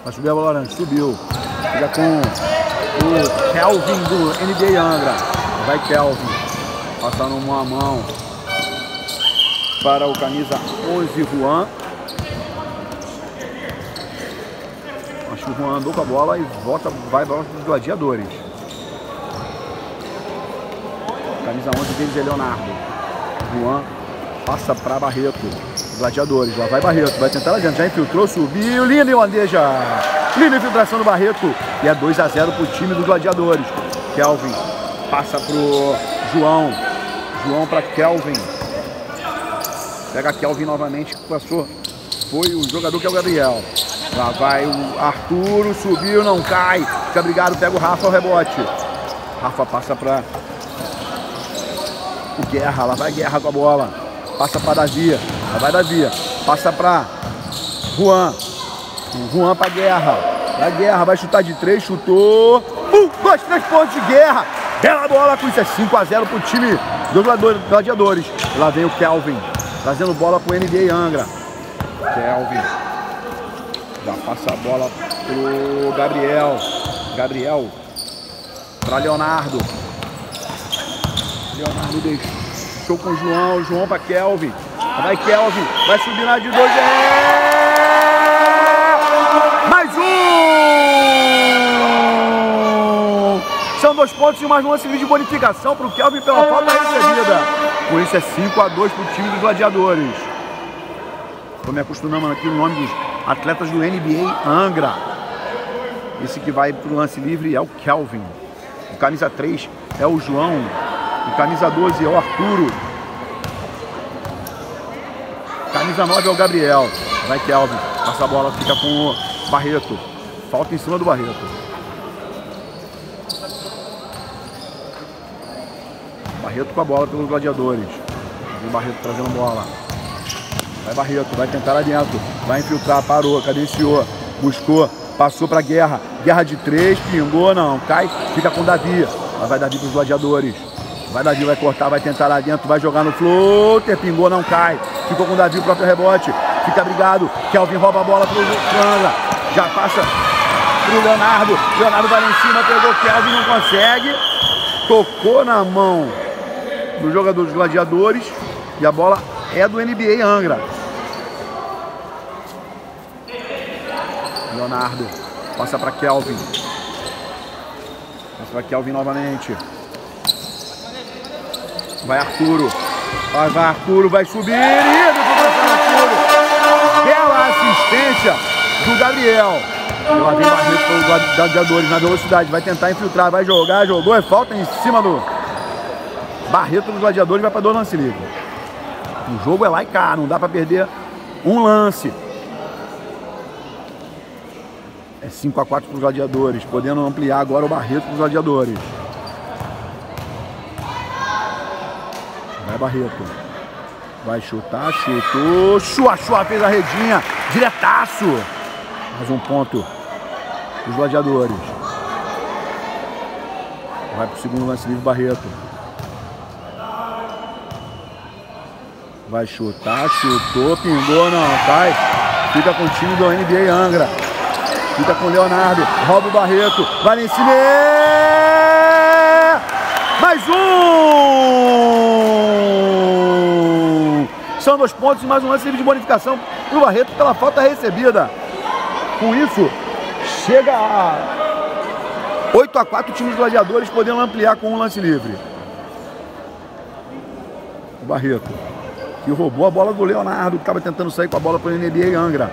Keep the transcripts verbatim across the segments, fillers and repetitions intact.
Vai subir a bola laranja, subiu. Fica com o Kelvin do N B A Angra. Vai Kelvin. Passando uma mão para o camisa onze, Juan. Acho que o Juan andou com a bola e volta, vai para os gladiadores. Camisa onze deles é Leonardo. Juan passa para Barreto. Gladiadores, lá vai Barreto, vai tentar lá dentro, já infiltrou, subiu, linda e bandeja. Linda infiltração do Barreto. E é dois a zero para o time dos gladiadores. Kelvin passa pro João. João para Kelvin. Pega Kelvin novamente, que passou. Foi o jogador que é o Gabriel. Lá vai o Arturo, subiu, não cai. Fica brigado, pega o Rafa, o rebote. Rafa passa para o Guerra, lá vai Guerra com a bola. Passa para Davi, lá vai Davi. Passa para Juan. Juan para Guerra. A Guerra vai chutar de três, chutou. Um, dois, três pontos de Guerra. Bela bola, com isso é cinco a zero para o time dos gladiadores. Lá vem o Kelvin, trazendo bola para o N B A Angra. Kelvin já passa a bola pro Gabriel. Gabriel para Leonardo. Leonardo deixou com o João. João para Kelvin. Vai Kelvin, vai subir na de dois. É... Mais um! São dois pontos e mais um lance livre de bonificação para o Kelvin pela falta recebida. Por isso é cinco a dois para o time dos gladiadores. Estou me acostumando aqui no nome dos atletas do N B A Angra. Esse que vai para o lance livre é o Kelvin. O camisa três é o João. O camisa doze é o Arturo. Camisa nove é o Gabriel. Vai Kelvin. Passa a bola, fica com o Barreto. Falta em cima do Barreto. Barreto com a bola pelos gladiadores. Vem Barreto trazendo bola. Vai Barreto, vai tentar lá dentro. Vai infiltrar, parou, cadenciou. Buscou, passou pra Guerra. Guerra de três, pingou, não, cai. Fica com o Davi. Lá vai Davi pros gladiadores. Vai Davi, vai cortar, vai tentar lá dentro. Vai jogar no floater, pingou, não cai. Ficou com o Davi, o próprio rebote. Fica brigado. Kelvin rouba a bola pro Angra. Já passa pro Leonardo. Leonardo vai lá em cima, pegou o Kelvin, não consegue. Tocou na mão do jogador dos gladiadores. E a bola é do N B A Angra. Leonardo passa para Kelvin. Passa para Kelvin novamente. Vai Arturo. Vai, vai Arturo, vai subir. Indo pro Arturo. Bela assistência do Gabriel. Lá vem Barreto pelos gladiadores na velocidade. Vai tentar infiltrar, vai jogar, jogou. É falta em cima do Barreto dos gladiadores. Vai para dois lance livre. O jogo é lá e cá, não dá para perder um lance. É cinco a quatro para os gladiadores, podendo ampliar agora o Barreto para os gladiadores. Vai Barreto. Vai chutar, chutou. Chua, chua, fez a redinha. Diretaço. Mais um ponto dos gladiadores. Vai para o segundo lance livre, Barreto. Vai chutar, chutou, pingou, não, cai. Fica com o time do N B A Angra. Fica com o Leonardo, rouba o Barreto, vai lá em cima. Mais um! São dois pontos e mais um lance livre de bonificação para o Barreto pela falta recebida. Com isso, chega a oito a quatro, o time dos gladiadores podendo ampliar com um lance livre. O Barreto, que roubou a bola do Leonardo, que estava tentando sair com a bola para o N B A Angra.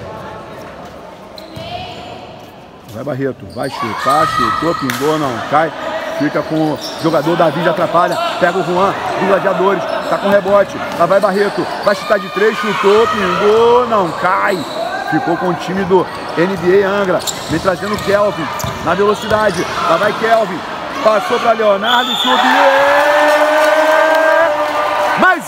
Vai Barreto, vai chutar, chutou, pingou, não cai. Fica com o jogador, Davi já atrapalha. Pega o Juan dos gladiadores, tá com rebote. Lá vai Barreto, vai chutar de três, chutou, pingou, não cai. Ficou com o time do N B A Angra. Vem trazendo o Kelvin na velocidade. Lá vai Kelvin, passou para Leonardo e subiu. Mais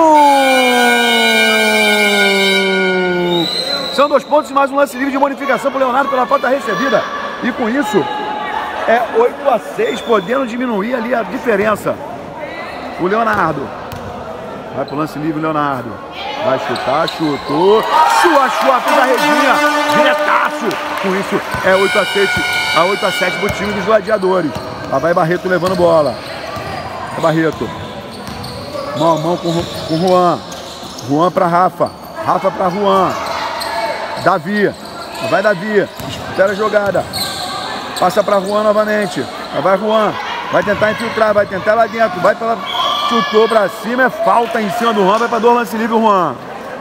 um! São dois pontos e mais um lance livre de bonificação para o Leonardo pela falta recebida. E com isso, é oito a seis, podendo diminuir ali a diferença. O Leonardo. Vai para o lance livre, Leonardo. Vai chutar, chutou. Chua, chua, fez a redinha. Diretaço. Com isso, é oito a sete, a oito a sete pro time dos Gladiadores. Lá vai Barreto levando bola. É Barreto. Mão a mão com o Juan. Juan pra Rafa. Rafa pra Juan. Davi. Vai Davi. Espera a jogada. Passa pra Juan novamente. Lá vai Juan. Vai tentar infiltrar. Vai tentar lá dentro. Vai pela... Chutou pra cima. É falta em cima do Juan. Vai pra dois lance livre o Juan.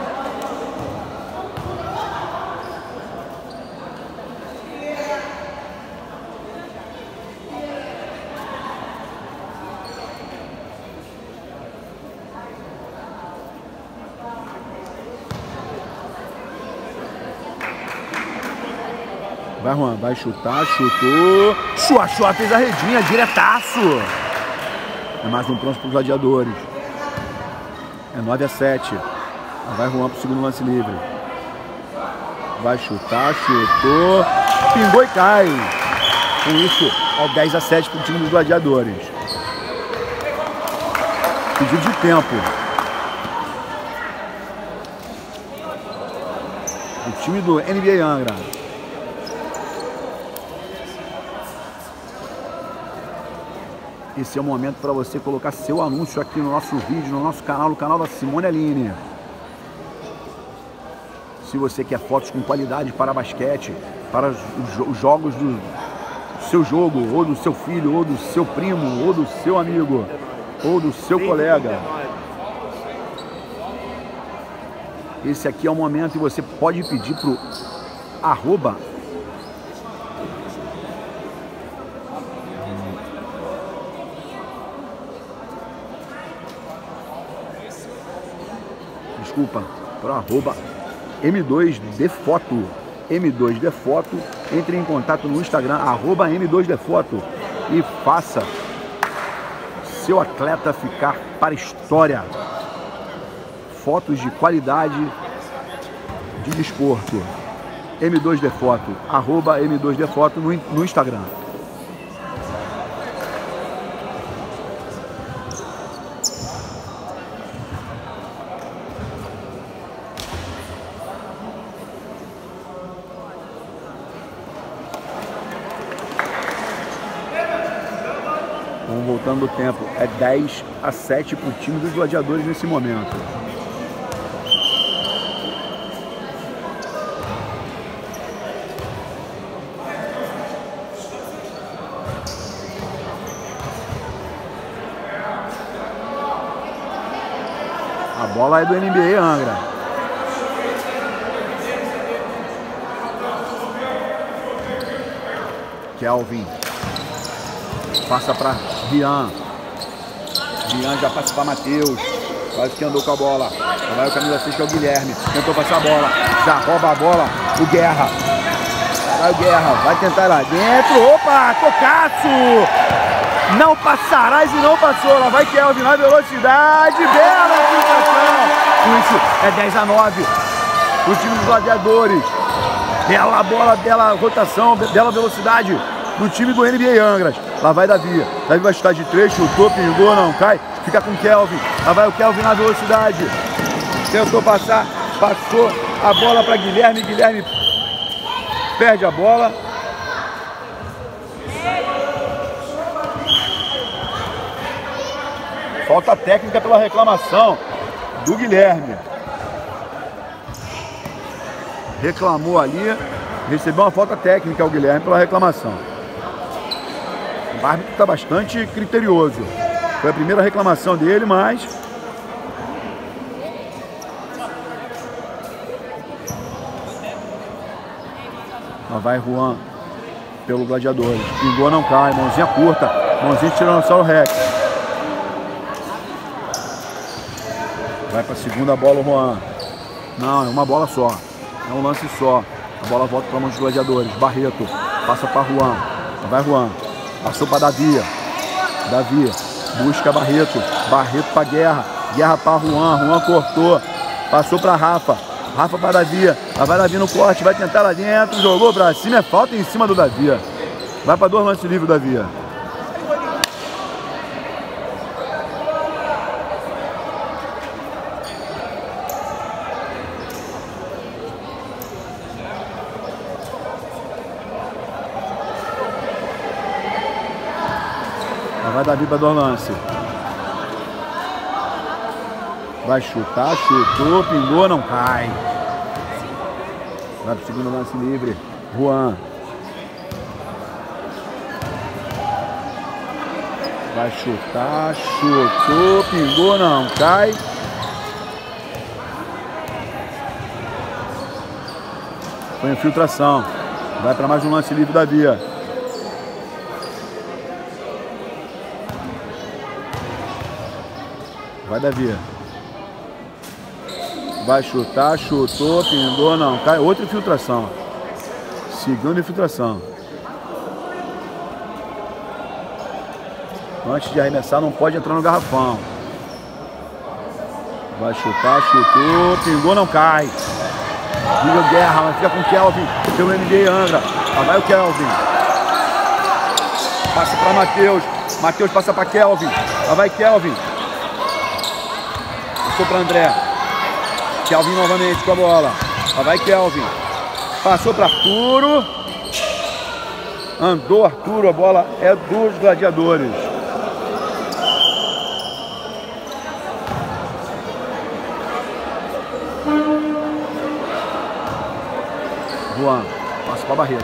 Vai, Juan, vai chutar, chutou. Chua, chua, fez a redinha, diretaço. É mais um pronto para os Gladiadores. É nove a sete. Vai Juan para o segundo lance livre. Vai chutar, chutou. Pingou e cai. Com isso, é dez a sete para o time dos Gladiadores. Pedido de tempo. O time do N B A Angra. Esse é o momento para você colocar seu anúncio aqui no nosso vídeo, no nosso canal, no canal da Simone Aline. Se você quer fotos com qualidade para basquete, para os jogos do seu jogo, ou do seu filho, ou do seu primo, ou do seu amigo, ou do seu colega. Esse aqui é o momento e você pode pedir para o arroba Desculpa, para arroba M dois D Foto. M dois D Foto. Entre em contato no Instagram, arroba M dois D Foto. E faça seu atleta ficar para a história. Fotos de qualidade de desporto. M dois D Foto. Arroba M dois D Foto no, no Instagram. Vamos voltando o tempo. É dez a sete para o time dos Gladiadores nesse momento. A bola é do N B A Angra. Kelvin. Passa para Rian. Rian já passa para Matheus. Quase que andou com a bola. Vai o camisa seis que é o Guilherme. Tentou passar a bola. Já rouba a bola. O Guerra. Vai o Guerra. Vai tentar lá dentro. Opa! Tocaço! Não passarás e não passou. Lá vai Kelvin na velocidade. Bela infiltração. Com isso é dez a nove. O time dos Gladiadores. Bela bola, bela rotação, bela velocidade do time do N B A Angras. Lá vai Davi. Davi vai chutar de três, chutou, pingou, não cai. Fica com o Kelvin. Lá vai o Kelvin na velocidade. Tentou passar, passou a bola para Guilherme. Guilherme perde a bola. Falta técnica pela reclamação do Guilherme. Reclamou ali. Recebeu uma falta técnica o Guilherme pela reclamação. O árbitro está bastante criterioso. Foi a primeira reclamação dele, mas... Lá vai Juan pelo Gladiadores. Pingou, não cai. Mãozinha curta. Mãozinha de Tiranossauro Rex. Vai para a segunda bola o Juan. Não, é uma bola só. É um lance só. A bola volta para a mão dos Gladiadores. Barreto. Passa para Juan. Lá vai Juan. Passou para Davi. Davi. Busca Barreto. Barreto para Guerra. Guerra para Juan. Juan cortou. Passou para Rafa. Rafa para Davi. Lá vai Davi no corte. Vai tentar lá dentro. Jogou para cima. É falta em cima do Davi. Vai para dois lances livres, Davi. Vai Davi para dois lances. Vai chutar, chutou, pingou, não cai. Vai pro segundo lance livre. Juan. Vai chutar, chutou, pingou, não cai. Foi infiltração. Vai para mais um lance livre da Via. Vai Davi. Vai chutar, chutou, pingou, não cai. Outra infiltração. Segunda infiltração. Antes de arremessar, não pode entrar no garrafão. Vai chutar, chutou, pingou, não cai. Liga Guerra, mas fica com o Kelvin. Pelo N B A Angra. Lá vai o Kelvin. Passa para Matheus. Matheus passa para Kelvin. Lá vai Kelvin. Passou para André. Kelvin novamente com a bola. Lá vai Kelvin. Passou para Arturo. Andou Arturo. A bola é dos Gladiadores. Juan. Passa para Barreto.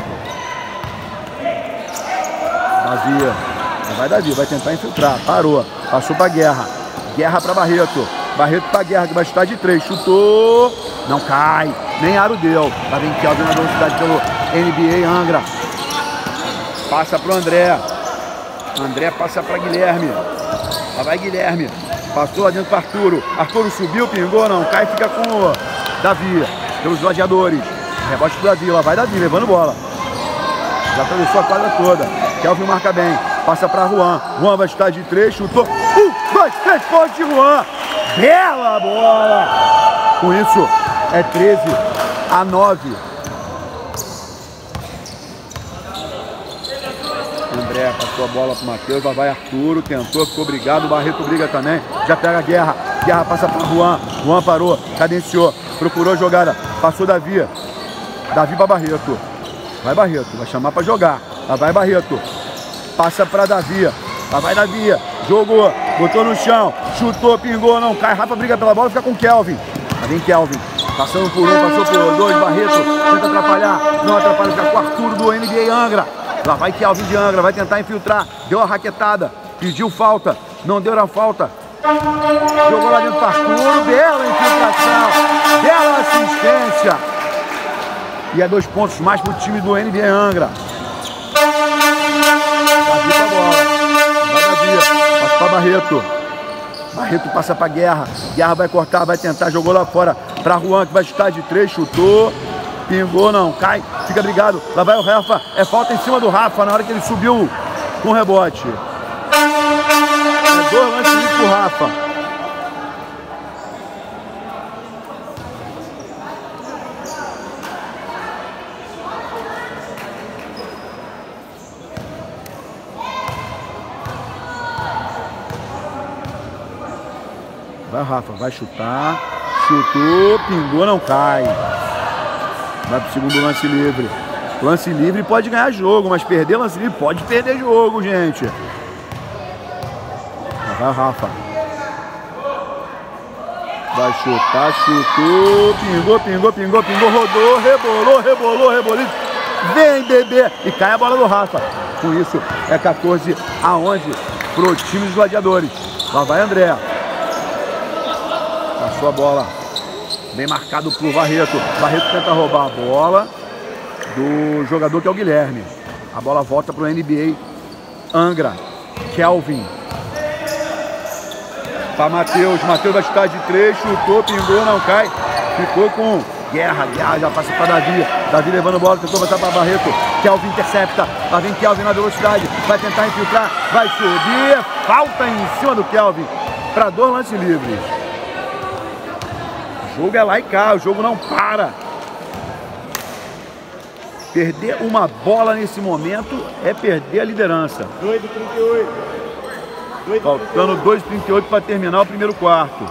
Davi. Vai Davi. Vai tentar infiltrar. Parou. Passou para Guerra. Guerra para Barreto. Barreto para Guerra, que vai chutar de três. Chutou. Não cai. Nem aro deu. Tá vendo Kelvin na velocidade pelo N B A Angra. Passa pro André. André passa para Guilherme. Lá vai Guilherme. Passou lá dentro para Arturo. Arturo subiu, pingou, não cai. Fica com o Davi. Pelos Gladiadores. Rebote pro Davi. Lá vai Davi, levando bola. Já atravessou a quadra toda. Kelvin marca bem. Passa para Juan. Juan vai chutar de três. Chutou. Um, dois, três pontos de Juan. Bela bola! Com isso, é treze a nove. André passou a bola para o Matheus. Lá vai Arturo. Tentou, ficou obrigado. Barreto briga também. Já pega a Guerra. Guerra passa para Juan. Juan parou. Cadenciou. Procurou a jogada. Passou Davi. Davi para Barreto. Vai Barreto. Vai chamar para jogar. Lá vai Barreto. Passa para Davi. Lá vai Davi. Jogou. Botou no chão. Chutou, pingou, não cai. Rafa briga pela bola, fica com Kelvin. Lá vem Kelvin. Passando por um, passou por dois. Barreto tenta atrapalhar. Não atrapalha, fica com o Arturo do N B A Angra. Lá vai Kelvin de Angra. Vai tentar infiltrar. Deu a raquetada. Pediu falta. Não deu a falta. Jogou lá dentro para Arturo. Bela infiltração. Bela assistência. E é dois pontos mais para o time do N B A Angra. Davi com a bola. Vai Davi. Passa para Barreto. Barreto passa para Guerra. Guerra vai cortar, vai tentar. Jogou lá fora para Juan, que vai chutar de três. Chutou. Pingou, não cai. Fica brigado. Lá vai o Rafa. É falta em cima do Rafa na hora que ele subiu com o rebote. É dois lances pro Rafa. Vai Rafa, vai chutar. Chutou, pingou, não cai. Vai pro segundo lance livre. Lance livre pode ganhar jogo, mas perder lance livre pode perder jogo, gente. Vai Rafa. Vai chutar, chutou, pingou, pingou, pingou, pingou, rodou, rebolou, rebolou, rebolou. Vem, bebê! E cai a bola do Rafa. Com isso, é quatorze a onze pro time dos Gladiadores. Lá vai André. Passou a bola. Bem marcado por Barreto. Barreto tenta roubar a bola do jogador que é o Guilherme. A bola volta para o N B A Angra. Kelvin. Para Matheus. Matheus vai chutar de três. Chutou, pingou, não cai. Ficou com Guerra. Guerra já passa para Davi. Davi levando bola. Tentou botar para Barreto. Kelvin intercepta. Lá vem Kelvin na velocidade. Vai tentar infiltrar. Vai subir. Falta em cima do Kelvin. Para dois lances livres. O jogo é lá e cá, o jogo não para. Perder uma bola nesse momento é perder a liderança. dois e trinta e oito. Faltando dois e trinta e oito para terminar o primeiro quarto.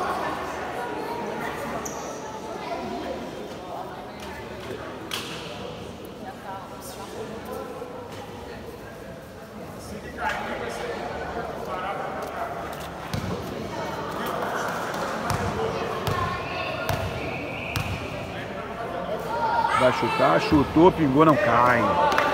Vai chutar, chutou, pingou, não cai.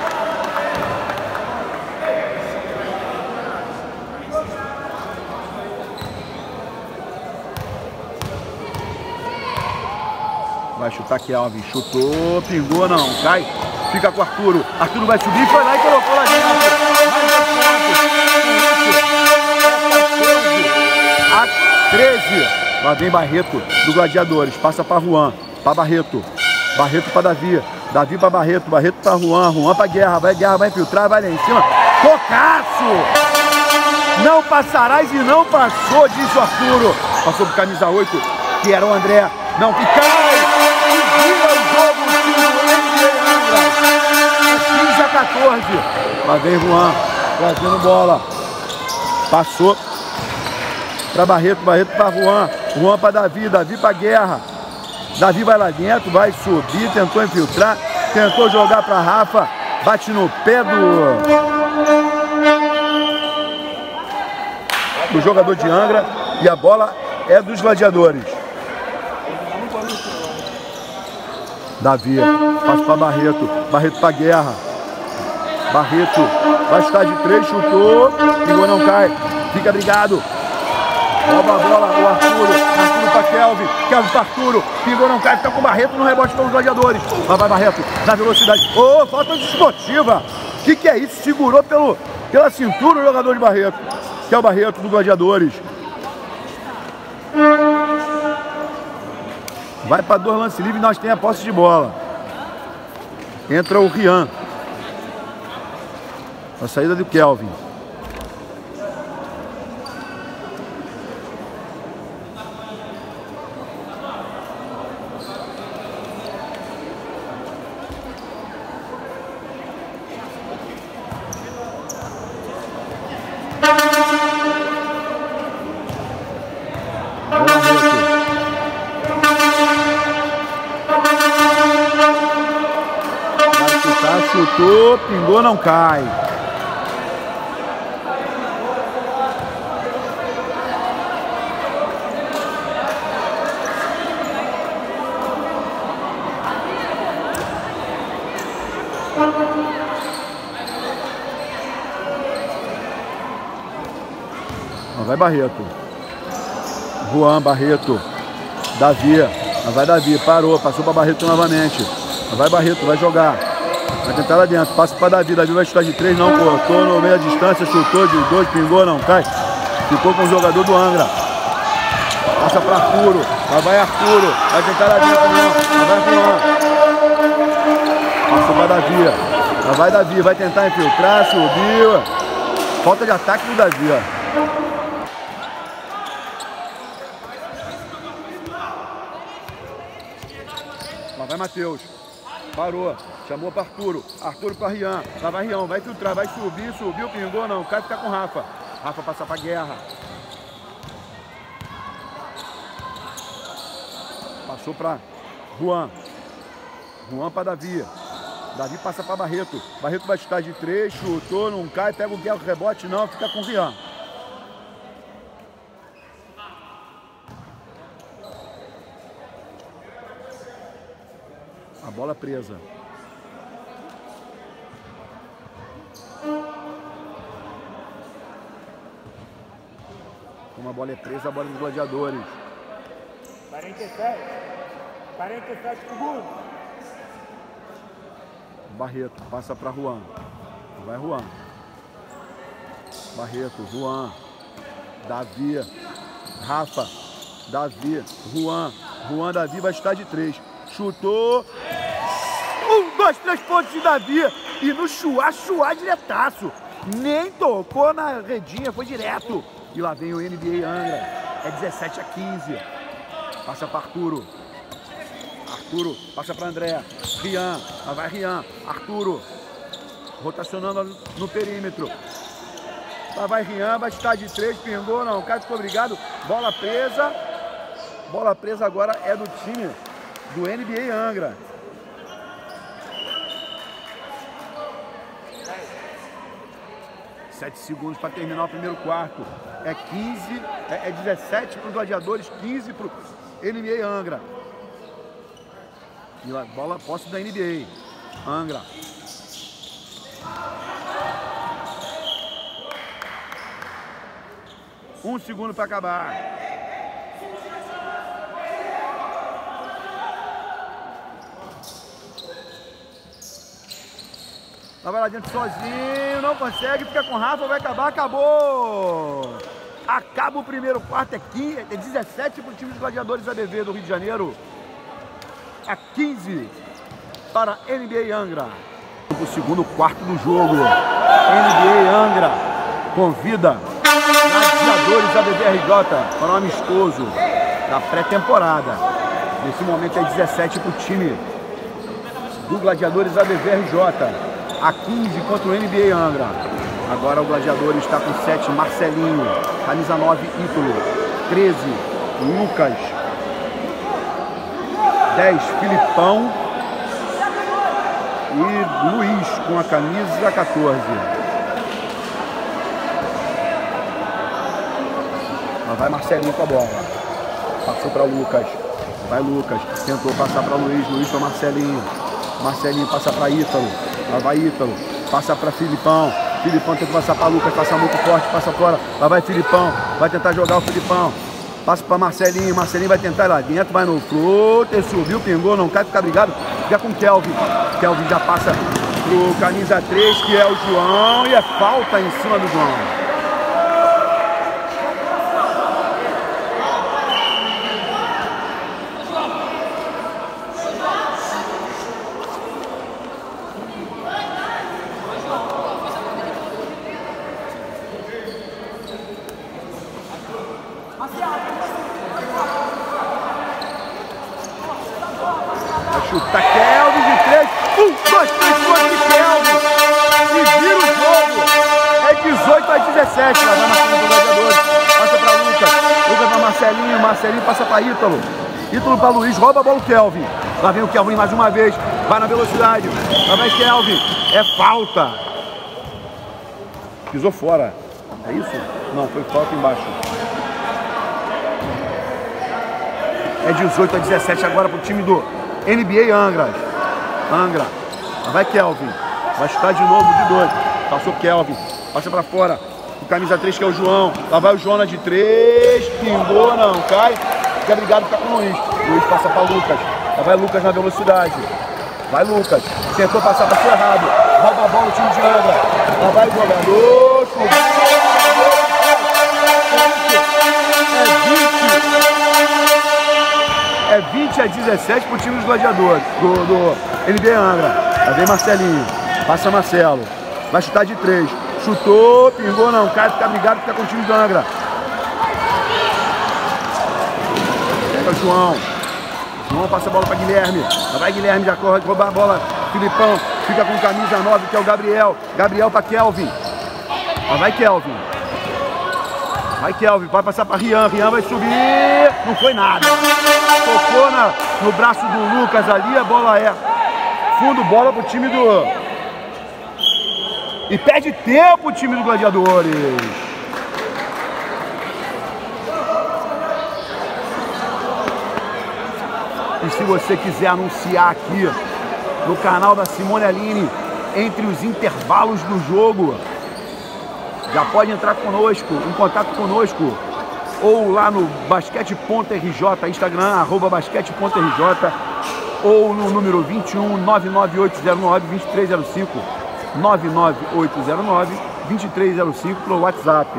Vai chutar Kelvin, chutou, pingou, não, cai. Fica com o Arturo. Arturo vai subir, foi lá e colocou lá dentro. Mais a treze. Lá vem Barreto do Gladiadores. Passa para Juan, para Barreto. Barreto para Davi. Davi para Barreto. Barreto para Juan. Juan para Guerra. Vai Guerra, vai infiltrar, vai lá em cima. Tocaço! Não passarás e não passou, disse o Arturo. Passou pro camisa oito, que era o André. Não, que cai! E vira o jogo, o time do N B A Angra. quinze a quatorze. Lá vem Juan, trazendo bola. Passou para Barreto, Barreto para Juan. Juan para Davi, Davi para Guerra. Davi vai lá dentro, vai subir, tentou infiltrar, tentou jogar para Rafa. Bate no pé do... do jogador de Angra. E a bola é dos Gladiadores. Davi, passa para Barreto, Barreto para Guerra. Barreto vai estar de três, chutou, pingou, não cai, fica brigado. Rouba a bola, o Arturo, Arturo para Kelvin, Kelvin para Arturo, pingou, não cai, fica com o Barreto no rebote pelos Gladiadores. Lá vai Barreto, na velocidade. Ô, oh, falta desportiva. O que, que é isso? Segurou pelo, pela cintura o jogador de Barreto, que é o Barreto do Gladiadores. Vai para dois lance livre e nós temos a posse de bola. Entra o Rian. A saída do Kelvin. Chutou, pingou, não cai. Vai Barreto. Juan, Barreto. Davi. Vai Davi, parou, passou para Barreto novamente. Vai Barreto, vai jogar. Vai tentar lá dentro, passa para Davi, Davi vai chutar de três, não cortou, no meio da distância, chutou de dois, pingou, não cai. Ficou com o jogador do Angra. Passa para Arturo, lá vai Arturo, vai tentar lá dentro, não, lá vai Juan. Passou para Davi, lá vai Davi, vai tentar infiltrar, subiu. Falta de ataque do Davi, ó. Lá vai Matheus. Parou, chamou para Arturo, Arturo para Rian, lá vai Rian, vai filtrar, vai subir, subiu, pingou, não, cai, ficar com Rafa. Rafa passa para Guerra. Passou para Juan, Juan para Davi, Davi passa para Barreto, Barreto vai chutar de três, chutou, não cai, pega o Guerra, rebote, não, fica com Rian. A bola presa. Como a bola é presa, a bola é dos Gladiadores. quarenta e sete. quarenta e sete segundos. Barreto, passa para Juan. Vai Juan. Barreto, Juan. Davi. Rafa. Davi. Juan. Juan, Davi vai estar de três. Chutou. Um, dois, três pontos de Davi. E no chuá, chuá diretaço. Nem tocou na redinha, foi direto. E lá vem o N B A Angra. É dezessete a quinze. Passa para Arturo. Arturo passa para André. Rian. Lá vai Rian. Arturo. Rotacionando no perímetro. Lá vai Rian, vai estar de três, pingou, não. O cara ficou obrigado. Bola presa. Bola presa agora é do time do N B A Angra. Sete segundos para terminar o primeiro quarto. É quinze, é, é dezessete para os Gladiadores, quinze para o N B A Angra. E a bola posse da N B A. Angra. Um segundo para acabar. Lá vai lá dentro sozinho, não consegue, fica com o Rafa, vai acabar, acabou! Acaba o primeiro quarto, é, quinze, é dezessete para o time dos Gladiadores A B V do Rio de Janeiro. A quinze para N B A Angra. O segundo quarto do jogo. N B A Angra convida Gladiadores A B V R J para um amistoso da pré-temporada. Nesse momento é dezessete para o time do Gladiadores A B V R J. A quinze contra o N B A Angra. Agora o Gladiadores está com sete, Marcelinho. Camisa nove, Ítalo. treze, Lucas. dez, Filipão. E Luiz com a camisa quatorze. Lá vai Marcelinho com a bola. Passou para Lucas. Vai Lucas. Tentou passar para Luiz. Luiz para Marcelinho. Marcelinho passa para Ítalo. Lá vai Ítalo, passa para Filipão. Filipão tenta passar para Lucas, passa muito forte, passa fora. Lá vai Filipão, vai tentar jogar o Filipão. Passa para Marcelinho, Marcelinho vai tentar ir lá dentro, vai no floater, subiu, pingou, não cai, fica brigado. Fica com o Kelvin. Kelvin já passa pro camisa três, que é o João, e é falta em cima do João. Chuta Kelvin de três. Um, dois, três, quatro de Kelvin. E vira o jogo. É dezoito a dezessete. Lá vai Marcelinho do Gladiadores. Passa para Lucas. Lucas para Marcelinho. Marcelinho passa para Ítalo. Ítalo para Luiz. Rouba a bola o Kelvin. Lá vem o Kelvin mais uma vez. Vai na velocidade. Lá vai Kelvin. É falta. Pisou fora. É isso? Não, foi falta embaixo. É dezoito a dezessete agora para o time do N B A Angra. Angra. Lá vai Kelvin. Vai chutar de novo de dois. Passou Kelvin. Passa pra fora. O camisa três que é o João. Lá vai o Jonas de três. Pingou, não cai. Fica brigado, fica com o Luiz. Luiz passa pra Lucas. Lá vai Lucas na velocidade. Vai Lucas. Tentou passar, passou errado. Rouba a bola o time de Angra. Lá vai o jogador. É vinte a dezessete pro time dos Gladiadores, do, do N B A Angra. Lá vem Marcelinho, passa Marcelo, vai chutar de três, chutou, pingou, não cai, fica brigado, fica com o time do Angra. Pega o João, João passa a bola para Guilherme, lá vai Guilherme, já corre, rouba a bola, Filipão, fica com camisa nove, que é o Gabriel, Gabriel para Kelvin, lá vai Kelvin. Vai Kelvin, vai passar para Rian, Rian vai subir, não foi nada. Tocou na, no braço do Lucas ali, a bola é fundo, bola pro time do... E perde tempo o time do Gladiadores. E se você quiser anunciar aqui no canal da Simone Aline, entre os intervalos do jogo, já pode entrar conosco, em contato conosco, ou lá no basquete ponto R J, Instagram, arroba basquete ponto R J, ou no número vinte e um, nove nove oito zero nove, dois três zero cinco, nove nove oito zero nove, dois três zero cinco, pelo WhatsApp.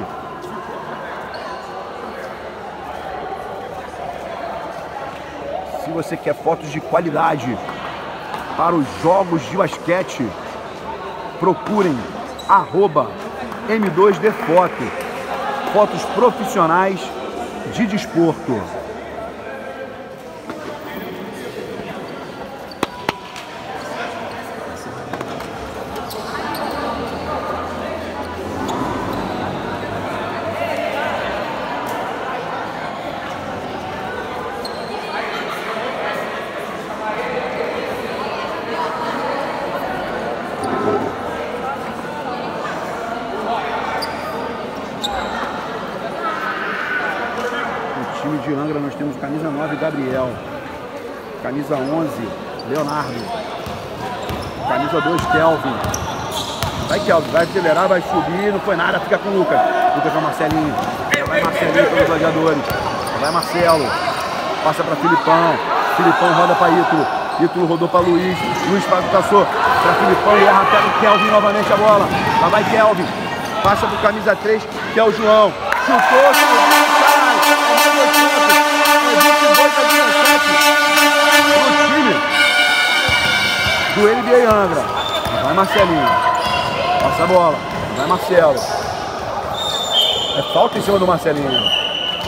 Se você quer fotos de qualidade para os jogos de basquete, procurem arroba M dois D Foto, fotos profissionais de desporto. Time de Angra nós temos camisa nove, Gabriel, camisa onze, Leonardo. Camisa dois, Kelvin. Vai, Kelvin, vai acelerar, vai subir, não foi nada, fica com o Lucas. Lucas com o Marcelinho. Vai Marcelinho pelos gladiadores. Vai Marcelo. Passa para Filipão. Filipão roda para Ítalo. Ítalo rodou para Luiz. Luiz passou para Filipão e erra até o Kelvin novamente a bola. Lá vai Kelvin. Passa para o camisa três, que é o João. Chutou, chutou, o time do N B A Angra. Vai Marcelinho. Passa a bola. Vai Marcelo. É falta em cima do Marcelinho.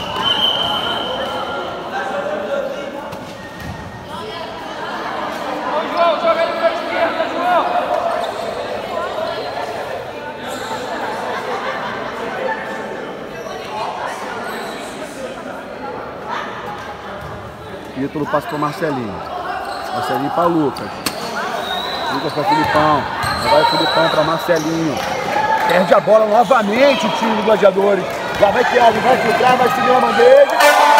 Ítalo passa para Marcelinho. Marcelinho para Lucas. Lucas para Filipão. Vai o Filipão para Marcelinho. Perde a bola novamente o time do Gladiadores. Lá vai Kelvin, vai filtrar, vai seguir a bandeja.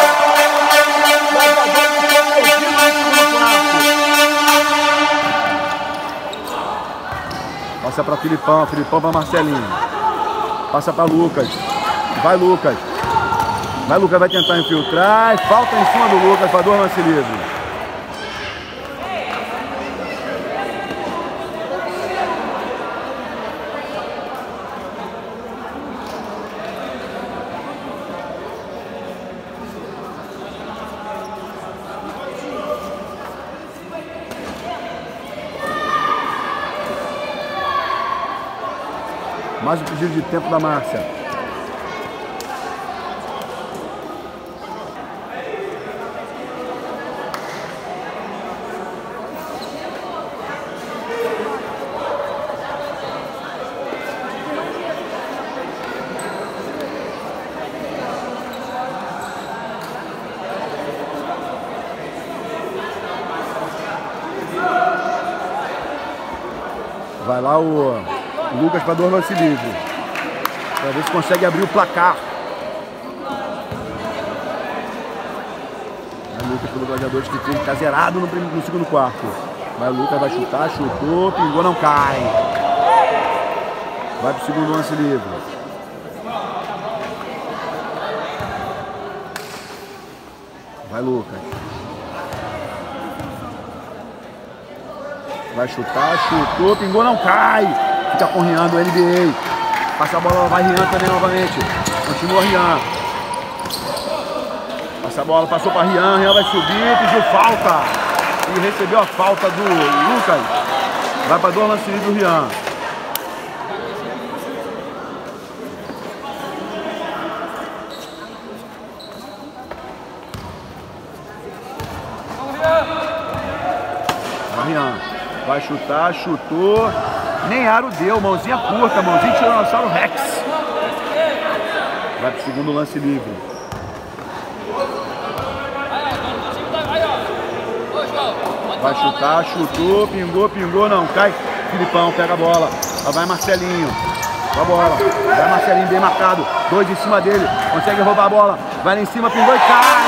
Passa para Filipão, Filipão para Marcelinho. Passa para Lucas. Vai Lucas. Vai Lucas, vai tentar infiltrar. Falta em cima do Lucas para dois lance livre. Mais um pedido de tempo da Márcia. Vai lá o Lucas para dois lance livre. Para ver se consegue abrir o placar. Vai Lucas pelo Gladiadores, que tem que ficar zerado no, no segundo quarto. Vai Lucas, vai chutar, chutou, pingou, não cai. Vai pro segundo lance livre. Vai Lucas. Vai chutar, chutou, pingou, não cai. Fica com o Rian do N B A. Passa a bola, vai Rian também novamente. Continua Rian. Passa a bola, passou para Rian. Rian vai subir, pediu falta. E recebeu a falta do Lucas. Vai para dois lances livres do Rian. Vai Rian. Vai chutar, chutou. Nem aro deu, mãozinha curta, mãozinha Tiranossauro Rex. Vai pro segundo lance livre. Vai chutar, chutou, pingou, pingou, não cai. Filipão pega a bola. Lá vai Marcelinho. Com a bola. Vai Marcelinho bem marcado. Dois em cima dele. Consegue roubar a bola. Vai lá em cima, pingou e cai.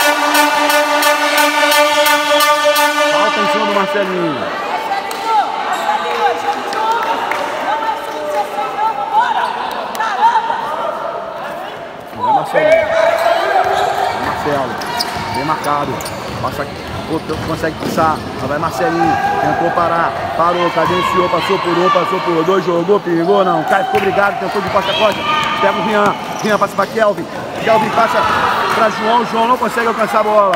Falta em cima do Marcelinho. Marcelo. Marcelo, bem marcado, passa, consegue pisar, lá vai Marcelinho, tentou parar, parou, cadenciou, passou por um, passou por dois, jogou, pingou, não, cai, ficou obrigado, tentou de costa a costa, pega o Rian, Rian passa para Kelvin, Kelvin passa para João, João não consegue alcançar a bola.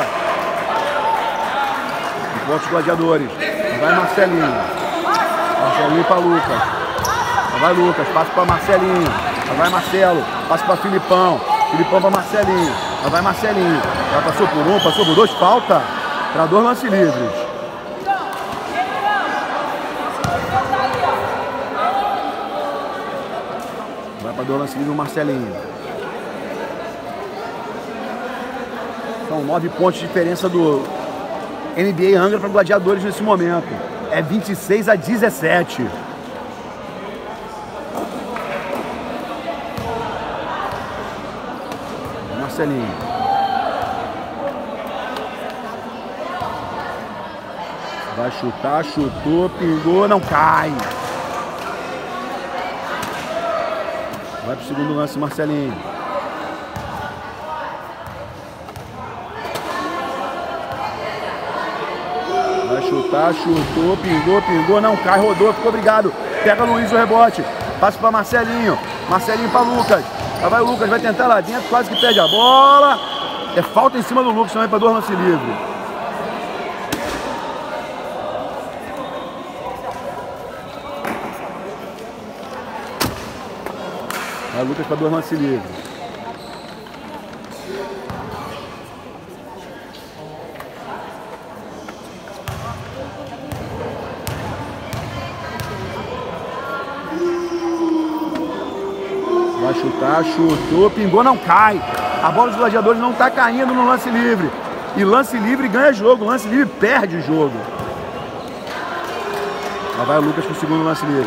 Volta os Gladiadores, vai Marcelinho, Marcelinho para Lucas, vai Lucas, passa para Marcelinho, vai Marcelo, passa para Filipão, Filipão para Marcelinho. Lá vai Marcelinho. Já passou por um, passou por dois. Falta para dois lances livres. Vai para dois lances livres o Marcelinho. São nove pontos de diferença do N B A Angra para Gladiadores nesse momento. É vinte e seis a dezessete. Marcelinho. Vai chutar, chutou, pingou, não cai. Vai pro segundo lance, Marcelinho. Vai chutar, chutou, pingou, pingou, não cai, rodou, ficou obrigado. Pega o Luiz o rebote. Passa para Marcelinho. Marcelinho para Lucas. Lá vai o Lucas, vai tentar lá dentro, quase que perde a bola. É falta em cima do Lucas também para dois lances livres. Vai o Lucas para dois lances livres. Vai chutar, chutou, pingou, não cai. A bola dos gladiadores não está caindo no lance livre. E lance livre ganha jogo, lance livre perde o jogo. Lá vai o Lucas pro segundo lance livre.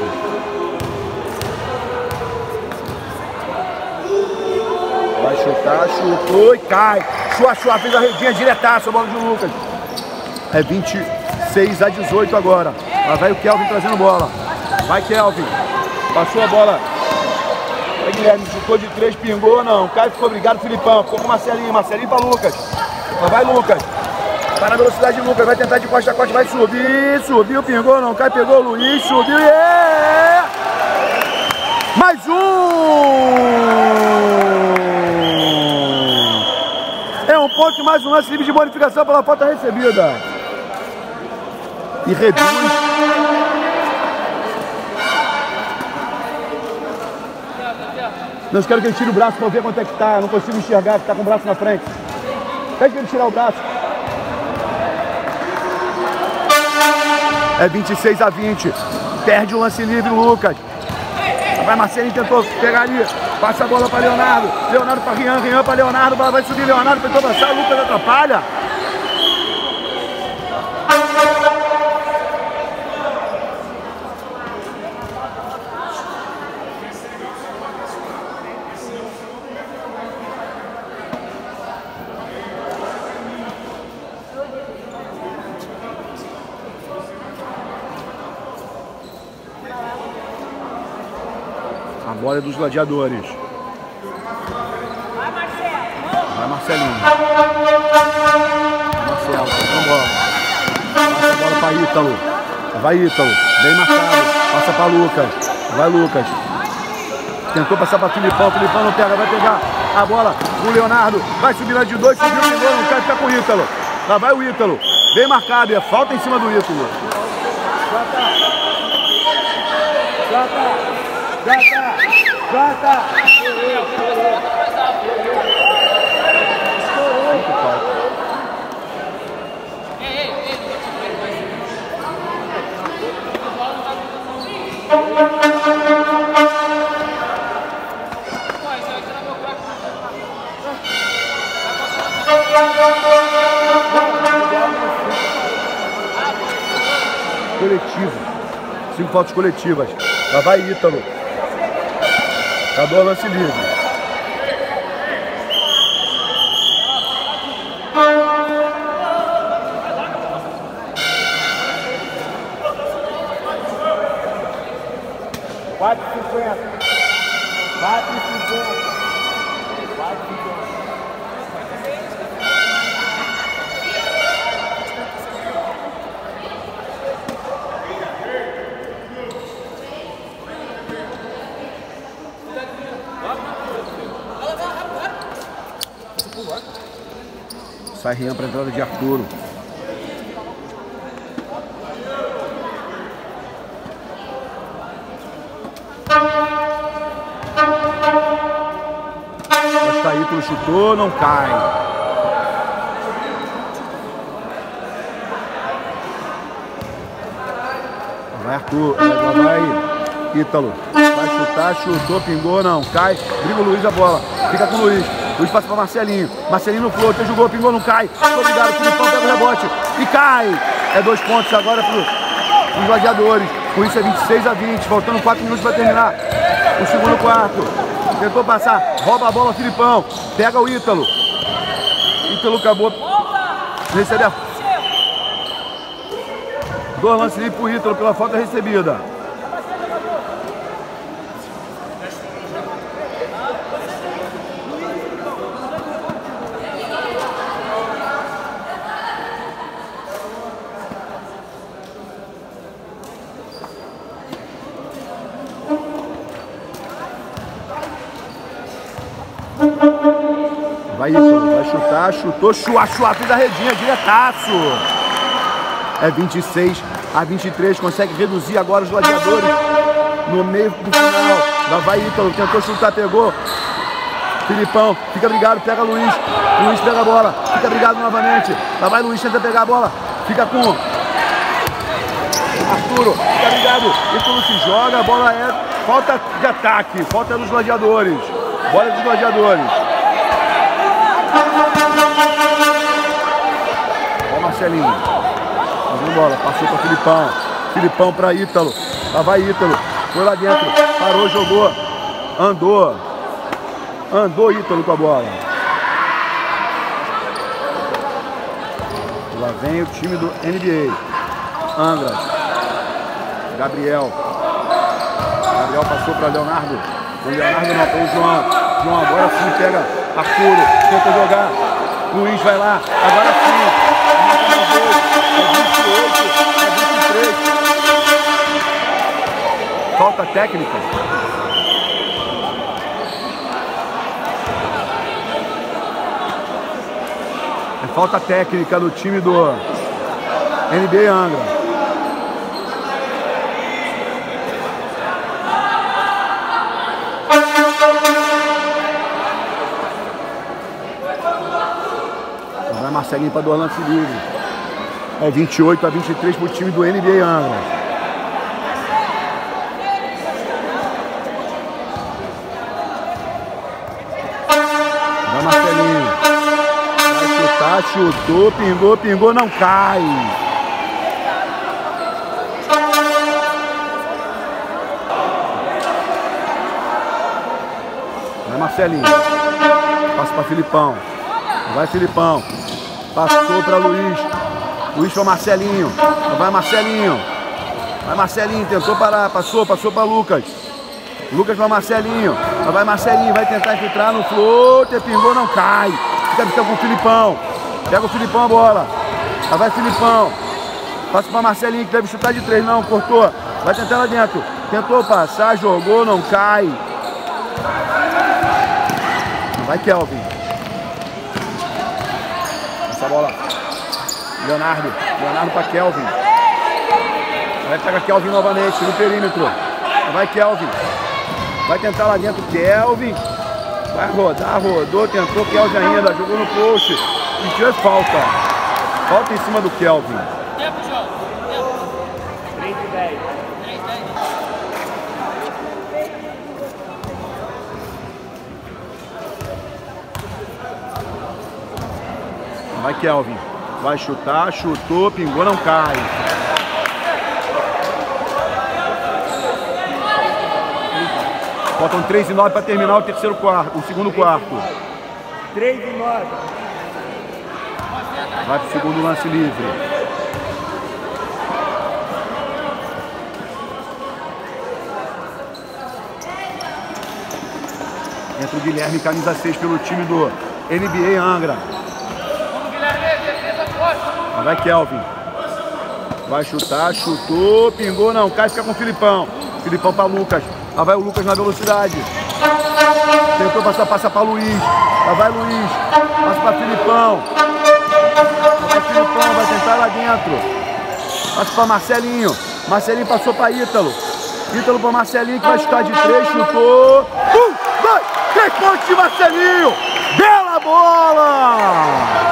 Vai chutar, chutou e cai. Chua, chua, fez a redinha diretaço, a bola de Lucas. É vinte e seis a dezoito agora. Lá vai o Kelvin trazendo bola. Vai Kelvin. Passou a bola. Vai Guilherme, chutou de três, pingou, não. Cai, ficou obrigado, Filipão. Ficou com o Marcelinho. Marcelinho para Lucas. Lá vai Lucas. Para a velocidade de Lucas. Vai tentar de costa a costa. Vai subir. Subiu, pingou, não. Cai, pegou o Luiz. Subiu. Yeah! Mais um! É um ponto mais um lance livre de bonificação pela falta recebida. E reduz. Não quero que ele tire o braço para ver quanto é que tá. Não consigo enxergar, que tá com o braço na frente. Pede para ele tirar o braço. É vinte e seis a vinte. Perde o lance livre, Lucas. Vai Marcelinho, tentou pegar ali. Passa a bola para Leonardo. Leonardo para Rian, Rian para Leonardo. Vai subir Leonardo, tentou avançar. Lucas atrapalha. A bola é dos gladiadores. Vai, Marcelo. Vai, Marcelinho. Marcelo, com bola. Passa a bola para Ítalo. Vai, Ítalo. Bem marcado. Passa para Lucas. Vai, Lucas. Tentou passar para Filipão. Filipão não pega. Vai pegar a bola. O Leonardo. Vai subir lá de dois. Subiu, pegou. Não quer ficar com o Ítalo. Lá vai o Ítalo. Bem marcado. É falta em cima do Ítalo. Jota. Jota. Jota. Coletivo. Cinco faltas coletivas. Lá vai Ítalo. Acabou o lance livre. quatro e cinquenta. quatro e cinquenta. quatro e cinquenta. Sai Rian para a entrada de Arturo. Costa Ítalo chutou, não cai. Vai Arturo, vai, vai Ítalo. Vai chutar, chutou, pingou, não cai. Drible o Luiz a bola. Fica com o Luiz. Luiz passa para Marcelinho. Marcelinho no float, jogou, pingou, não cai. Obrigado, Filipão pega o rebote e cai. É dois pontos agora para os gladiadores. Com isso é vinte e seis a vinte, faltando quatro minutos para terminar o segundo quarto. Tentou passar, rouba a bola, Filipão. Pega o Ítalo. Ítalo acabou. Recebe a... Dois lances livres pro Ítalo pela falta recebida. Vai Ítalo, vai chutar, chutou, chua, chua, fez a redinha, diretaço. É vinte e seis a vinte e três, consegue reduzir agora os gladiadores no meio do final. Lá vai Ítalo, tentou chutar, pegou. Filipão, fica ligado, pega Luiz. Luiz pega a bola, fica ligado novamente. Lá vai Luiz, tenta pegar a bola, fica com Arturo, fica ligado. Ítalo se joga, a bola é falta de ataque, falta dos gladiadores. Bola dos gladiadores. Ó o Marcelinho. Fazendo bola, passou para Filipão. Filipão para Ítalo. Lá vai Ítalo. Foi lá dentro. Parou, jogou. Andou. Andou Ítalo com a bola. Lá vem o time do N B A. Angra. Gabriel. Gabriel passou para Leonardo. O Leonardo não, para o João. João agora sim pega Arturo. Tenta jogar. Luiz vai lá. Agora sim. É vinte e oito, é vinte e três. Falta técnica. É falta técnica do time do N B A Angra. Vai Marcelinho para dois lances livres. É vinte e oito a vinte e três para o time do N B A Angra. Vai Marcelinho. Vai chutar, chutou, pingou, pingou, não cai. Vai Marcelinho. Passa para Filipão. Vai Filipão. Passou para Luiz. Luiz para Marcelinho. Vai Marcelinho. Vai Marcelinho. Tentou parar. Passou. Passou para Lucas. Lucas para Marcelinho. Vai Marcelinho. Vai tentar infiltrar no floater. Pingou. Não cai. Fica, fica com o Filipão. Pega o Filipão a bola. Vai Filipão. Passa para Marcelinho que deve chutar de três. Não. Cortou. Vai tentar lá dentro. Tentou passar. Jogou. Não cai. Vai Kelvin. Essa bola. Leonardo. Leonardo para Kelvin. Vai pegar Kelvin novamente no perímetro. Vai Kelvin. Vai tentar lá dentro. Kelvin. Vai rodar. Rodou. Tentou Kelvin ainda. Jogou no post. E tirou falta. Falta em cima do Kelvin. Tempo, João. três e dez. Vai Kelvin. Vai chutar, chutou, pingou, não cai. Faltam três e nove para terminar o terceiro quarto, o segundo quarto. três e nove. Vai para o segundo lance livre. Entra o Guilherme, camisa seis, pelo time do N B A Angra. Vai Kelvin. Vai chutar, chutou, pingou, não cai, fica com o Filipão. Filipão para Lucas. Lá vai o Lucas na velocidade. Tentou passar, passa para Luiz. Lá vai Luiz. Passa para Filipão. Lá vai Filipão, vai tentar lá dentro. Passa para Marcelinho. Marcelinho passou para Ítalo. Ítalo para Marcelinho que vai chutar de três, chutou. Um, dois, três pontos de Marcelinho. Bela bola!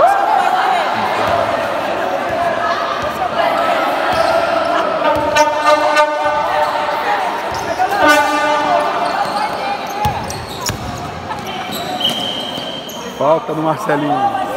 Falta no Marcelinho.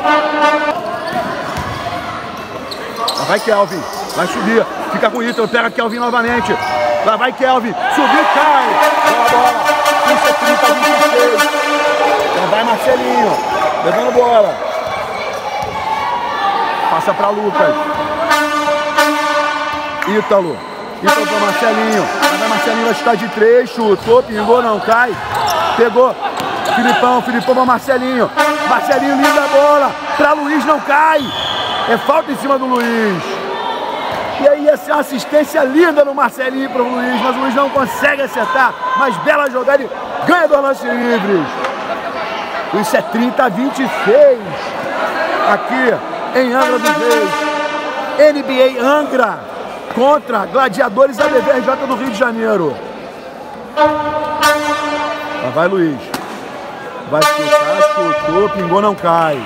Lá vai Kelvin. Vai subir. Fica com o Ítalo. Pega Kelvin novamente. Lá vai Kelvin. Subiu, cai. Boa bola. Isso é trinta a vinte e seis. Lá vai Marcelinho. Levando bola. Passa para Lucas. Ítalo. Ítalo para Marcelinho. Agora Marcelinho vai chutar de três. Chutou, pingou, não cai. Pegou. Filipão, Filipão para Marcelinho. Marcelinho linda a bola. Para Luiz, não cai. É falta em cima do Luiz. E aí ia ser uma assistência linda no Marcelinho para o Luiz, mas o Luiz não consegue acertar. Mas bela jogada, ele ganha dois lances livres. Isso é trinta a vinte e seis. Aqui em Angra dos Reis. N B A Angra contra Gladiadores A B V R J do Rio de Janeiro. Lá vai Luiz. Vai chutar, chutou, pingou, não cai.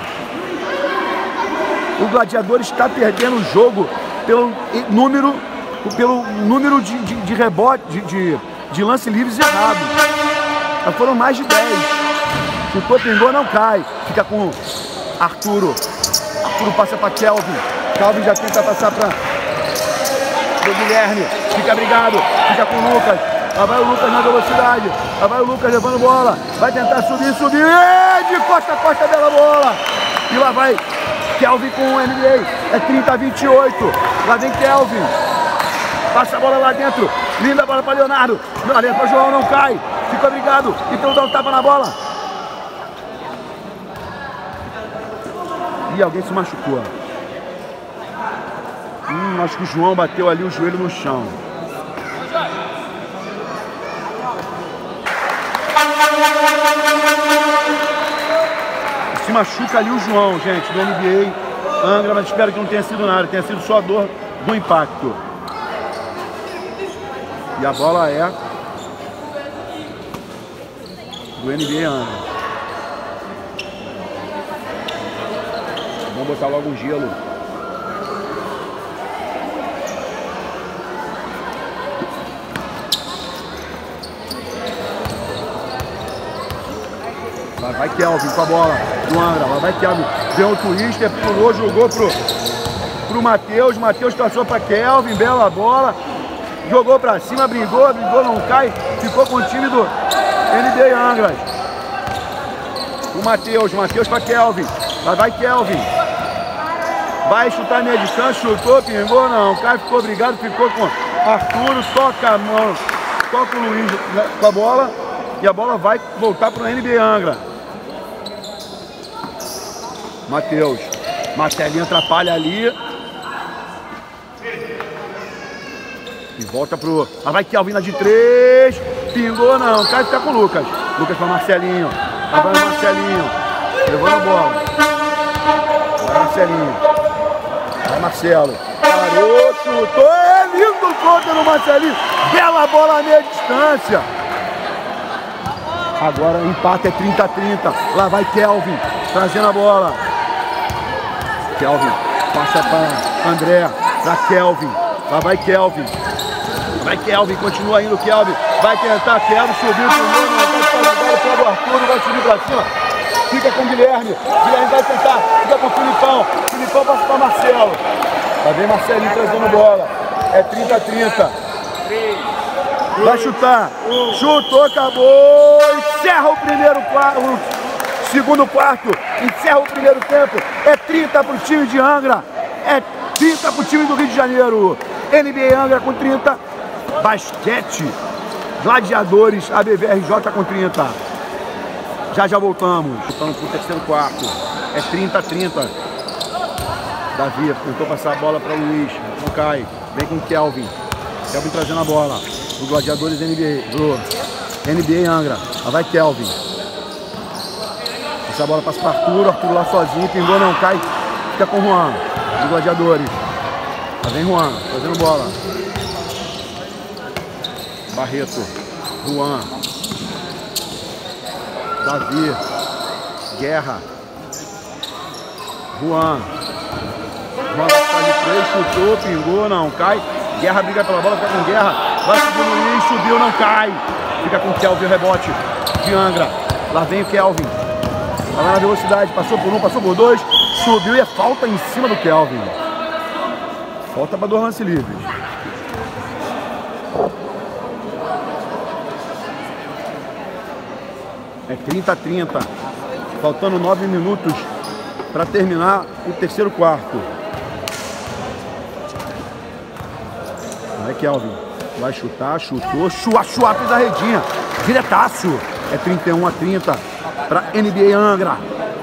O Gladiadores está perdendo o jogo pelo número, pelo número de, de, de rebote, de, de, de lance livres errados. Já foram mais de dez. Chutou, pingou, não cai. Fica com Arturo. Arturo passa para Kelvin. Kelvin já tenta passar para o Guilherme. Fica brigado. Fica com o Lucas. Lá vai o Lucas na velocidade. Lá vai o Lucas levando bola. Vai tentar subir, subir. E de costa a costa dela a bola. E lá vai Kelvin com o N B A. É trinta a vinte e oito. Lá vem Kelvin. Passa a bola lá dentro. Linda bola para Leonardo. Lá dentro para João, não cai. Fica obrigado. Então dá um tapa na bola. E alguém se machucou. Hum, acho que o João bateu ali o joelho no chão. Se machuca ali o João, gente, do N B A Angra, mas espero que não tenha sido nada, tenha sido só a dor do impacto. E a bola é do N B A Angra. Vamos botar logo um gelo. Lá vai Kelvin com a bola do Angra. Lá vai Kelvin. Deu um twister, pulou, jogou pro, pro Matheus. Matheus passou para Kelvin. Bela bola. Jogou para cima, brigou, brigou, não cai. Ficou com o time do N B A Angra. O Matheus, Matheus para Kelvin. Lá vai Kelvin. Vai chutar meia distância, chutou, pingou, não cai, ficou brigado, ficou com Arturo, toca a mão, toca o Luiz com a bola e a bola vai voltar para o N B A Angra. Matheus, Marcelinho atrapalha ali e volta pro... Lá vai Kelvin na de três, pingou, não cai, fica com o Lucas. Lucas para Marcelinho, lá vai o Marcelinho, levando a bola. Vai Marcelinho. Vai Marcelo, parou, chutou, é lindo contra no Marcelinho, bela bola a meia distância. Agora o empate é trinta a trinta, lá vai Kelvin, trazendo a bola. Kelvin, passa para André, para Kelvin, lá vai Kelvin. Vai Kelvin, continua indo Kelvin, vai tentar, Kelvin, subiu primeiro, pega o Arturo, vai subir para cima. Fica com o Guilherme, Guilherme vai tentar, fica com o Filipão, Filipão passa para Marcelo. Lá vem Marcelinho trazendo bola, é trinta a trinta. Vai chutar, chutou, acabou, encerra o primeiro quarto, o segundo quarto, encerra o primeiro tempo, é trinta para o time de Angra, é trinta para o time do Rio de Janeiro. N B A Angra com trinta, basquete, Gladiadores A B V R J com trinta. Já já voltamos. Voltamos para o terceiro quarto. É trinta a trinta. Davi tentou passar a bola para o Luiz. Não cai. Vem com o Kelvin. Kelvin trazendo a bola. Do Gladiadores N B A. Do N B A Angra. Lá vai Kelvin. Essa bola passa para Arturo. Arturo lá sozinho. Pingou, não cai. Fica com o Juan. Do Gladiadores. Lá vem Juan. Trazendo bola. Barreto. Juan. Davi, Guerra, Juan, Juan vai de três, chutou, pingou, não cai, Guerra briga pela bola, fica com Guerra, vai subir o Luiz, subiu, não cai, fica com o Kelvin, rebote de Angra, lá vem o Kelvin, tá lá na velocidade, passou por um, passou por dois, subiu e é falta em cima do Kelvin, falta para dois lances livres. É trinta a trinta, faltando nove minutos para terminar o terceiro quarto. Vai Kelvin. Vai chutar, chutou. Chua, chua, fez a redinha. Diretaço. É trinta e um a trinta para N B A Angra.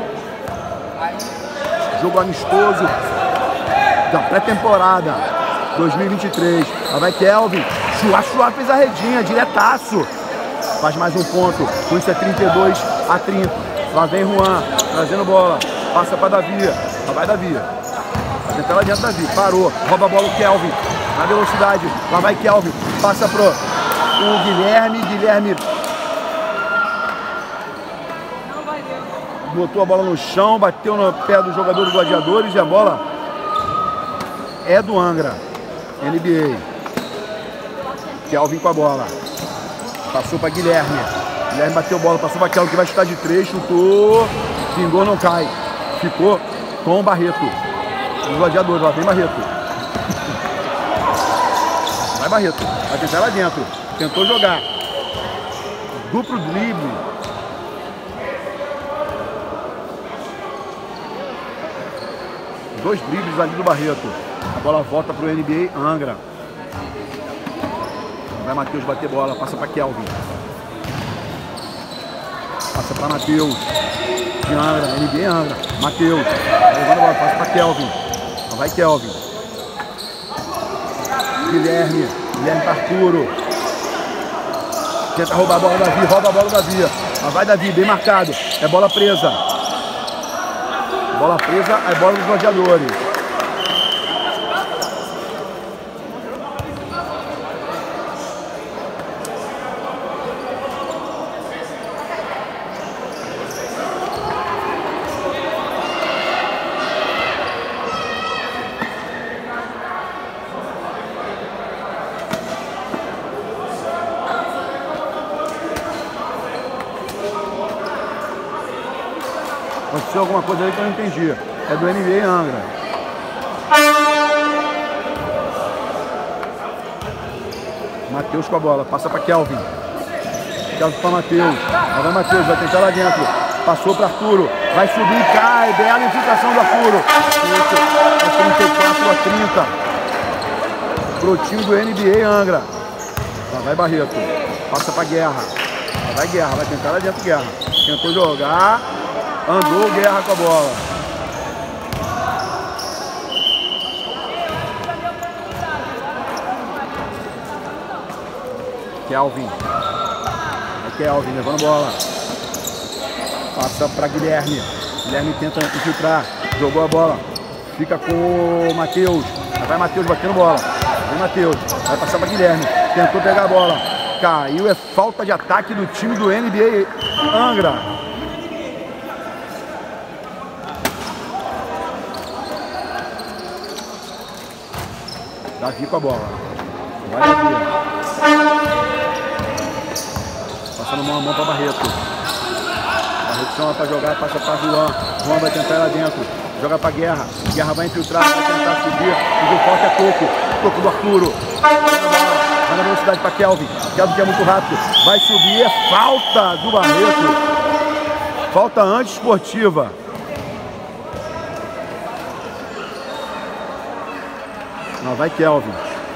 Jogo amistoso da pré-temporada dois mil e vinte e três. Lá vai Kelvin. Chua, chua, fez a redinha. Diretaço. Faz mais um ponto. Com isso é trinta e dois a trinta. Lá vem Juan. Trazendo bola. Passa para Davi. Lá vai Davi. Vai tentar lá dentro Davi. Parou. Rouba a bola o Kelvin. Na velocidade. Lá vai Kelvin. Passa pro o Guilherme. Guilherme botou a bola no chão. Bateu no pé do jogador dos Gladiadores. E a bola é do Angra. N B A. Kelvin com a bola. Passou para Guilherme. Guilherme bateu a bola. Passou para Kelvin que vai chutar de três. Chutou. Pingou, não cai. Ficou com o Barreto. Os Gladiadores. Lá vem Barreto. Vai Barreto, vai tentar lá dentro, tentou jogar, duplo drible, dois dribles ali do Barreto, a bola volta para o N B A Angra, vai Matheus bater bola, passa para Kelvin, passa para Matheus, de Angra, N B A Angra, Matheus, levando a bola, passa para Kelvin, vai Kelvin. Guilherme, Guilherme para Arturo. Tenta roubar a bola Davi, rouba a bola Davi. Mas vai Davi, bem marcado. É bola presa. Bola presa, é bola dos Gladiadores. Aconteceu alguma coisa aí que eu não entendi. É do N B A Angra. Matheus com a bola. Passa para Kelvin. Kelvin para Matheus. Lá vai Matheus. Vai tentar lá dentro. Passou para Arturo. Vai subir e cai. Bela infiltração do Arturo. É trinta e quatro a trinta. Pro time do N B A Angra. Lá vai Barreto. Passa para Guerra. Lá vai Guerra. Vai tentar lá dentro Guerra. Tentou jogar. Andou Guerra com a bola. Kelvin. É Kelvin levando bola. Passa para Guilherme. Guilherme tenta infiltrar. Jogou a bola. Fica com o Matheus. Vai Matheus batendo bola. Vem Matheus. Vai passar para Guilherme. Tentou pegar a bola. Caiu. É falta de ataque do time do N B A Angra. Davi com a bola. Vai Davi. Passando mão a mão para Barreto. Barreto chama para jogar, passa para Juan. Juan vai tentar ir lá dentro. Joga para Guerra. Guerra vai infiltrar, vai tentar subir. E o falta é Toco. Toco do Arturo. Vai na velocidade para Kelvin. Kelvin que é muito rápido. Vai subir. É falta do Barreto. Falta antiesportiva. Lá vai Kelvin.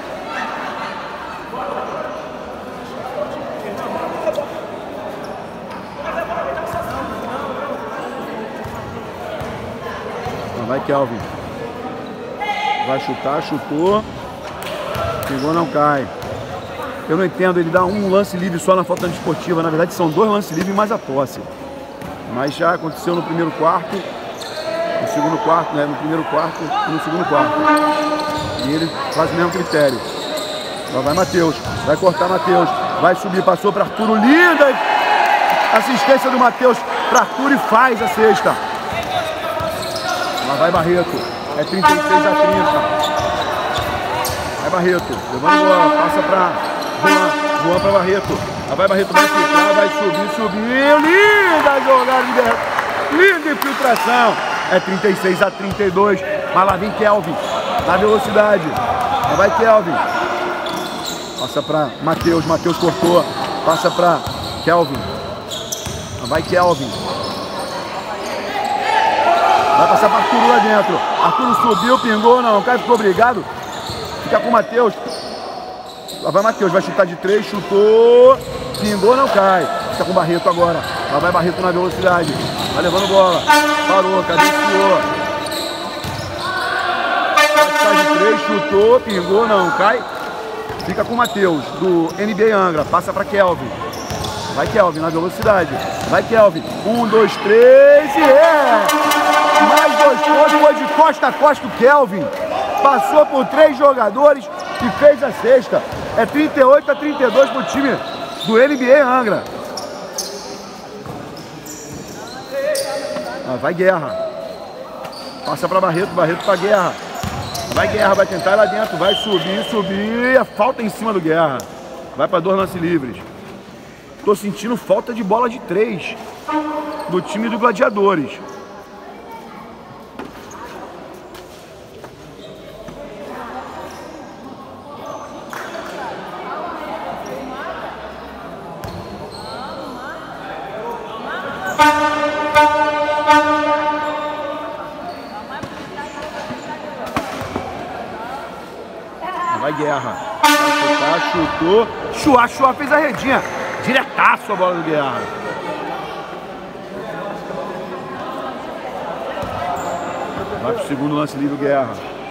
Lá vai Kelvin. Vai chutar, chutou. Pegou, não cai. Eu não entendo, ele dá um lance livre só na falta antiesportiva. Na verdade são dois lances livres mais a posse. Mas já aconteceu no primeiro quarto, no segundo quarto, né? No primeiro quarto e no segundo quarto. E ele faz o mesmo critério. Lá vai Matheus. Vai cortar Matheus. Vai subir. Passou para Arturo. Linda assistência do Matheus para Arturo e faz a sexta. Lá vai Barreto. É trinta e seis a trinta. Vai Barreto. Levando bola. Passa para Juan. Juan para Barreto. Lá vai Barreto. Vai filtrar. Vai subir. Subiu. Linda jogada de Barreto. Linda infiltração. É trinta e seis a trinta e dois. Mas lá vem Kelvin. Na velocidade. Lá vai Kelvin. Passa para Matheus. Matheus cortou. Passa para Kelvin. Lá vai Kelvin. Vai passar para Arturo lá dentro. Arturo subiu, pingou, não. O cara ficou obrigado. Fica com o Matheus. Lá vai Matheus, vai chutar de três, chutou. Pingou, não cai. Fica com o Barreto agora. Lá vai Barreto na velocidade. Vai levando bola. Parou, cadenciou. Vai chutar de três, chutou. Pingou, não cai. Fica com o Matheus, do N B A Angra. Passa para Kelvin. Vai Kelvin na velocidade. Vai Kelvin. Um, dois, três e é! Mais dois pontos. Foi de costa a costa o Kelvin. Passou por três jogadores e fez a sexta. É trinta e oito a trinta e dois pro time do N B A Angra. Ah, vai Guerra. Passa para Barreto. Barreto para Guerra. Vai Guerra, vai tentar ir lá dentro. Vai subir, subir. A falta em cima do Guerra. Vai para dois lances livres. Tô sentindo falta de bola de três do time do Gladiadores. Vai Guerra. Vai chutar, chutou. Chua, Chua fez a redinha. Diretaço a bola do Guerra. Vai pro segundo lance livre, Guerra.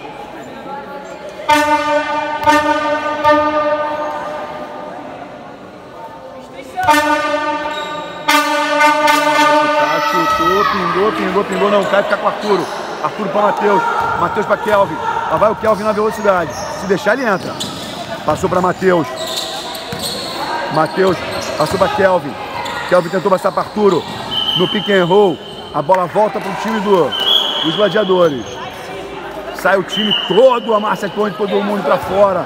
Vai chutar, chutou, pingou, pingou, pingou, não cai, fica com o Arturo. Arturo para Matheus. Matheus para Kelvin. Lá vai o Kelvin na velocidade. Se deixar, ele entra. Passou para Matheus. Matheus passou para Kelvin. Kelvin tentou passar para Arturo. No pick and roll. A bola volta para o time do, dos Gladiadores. Sai o time todo. A Márcia põe todo mundo para fora.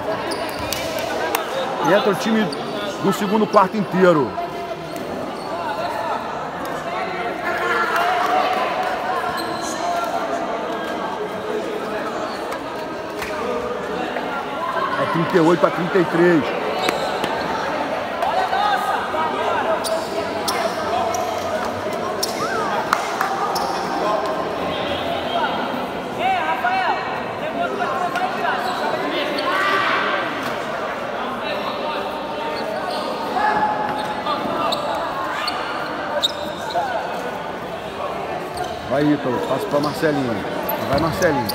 E entra o time do segundo quarto inteiro. É trinta e oito a trinta e três. Vai Ítalo, passa para Marcelinho. Vai Marcelinho.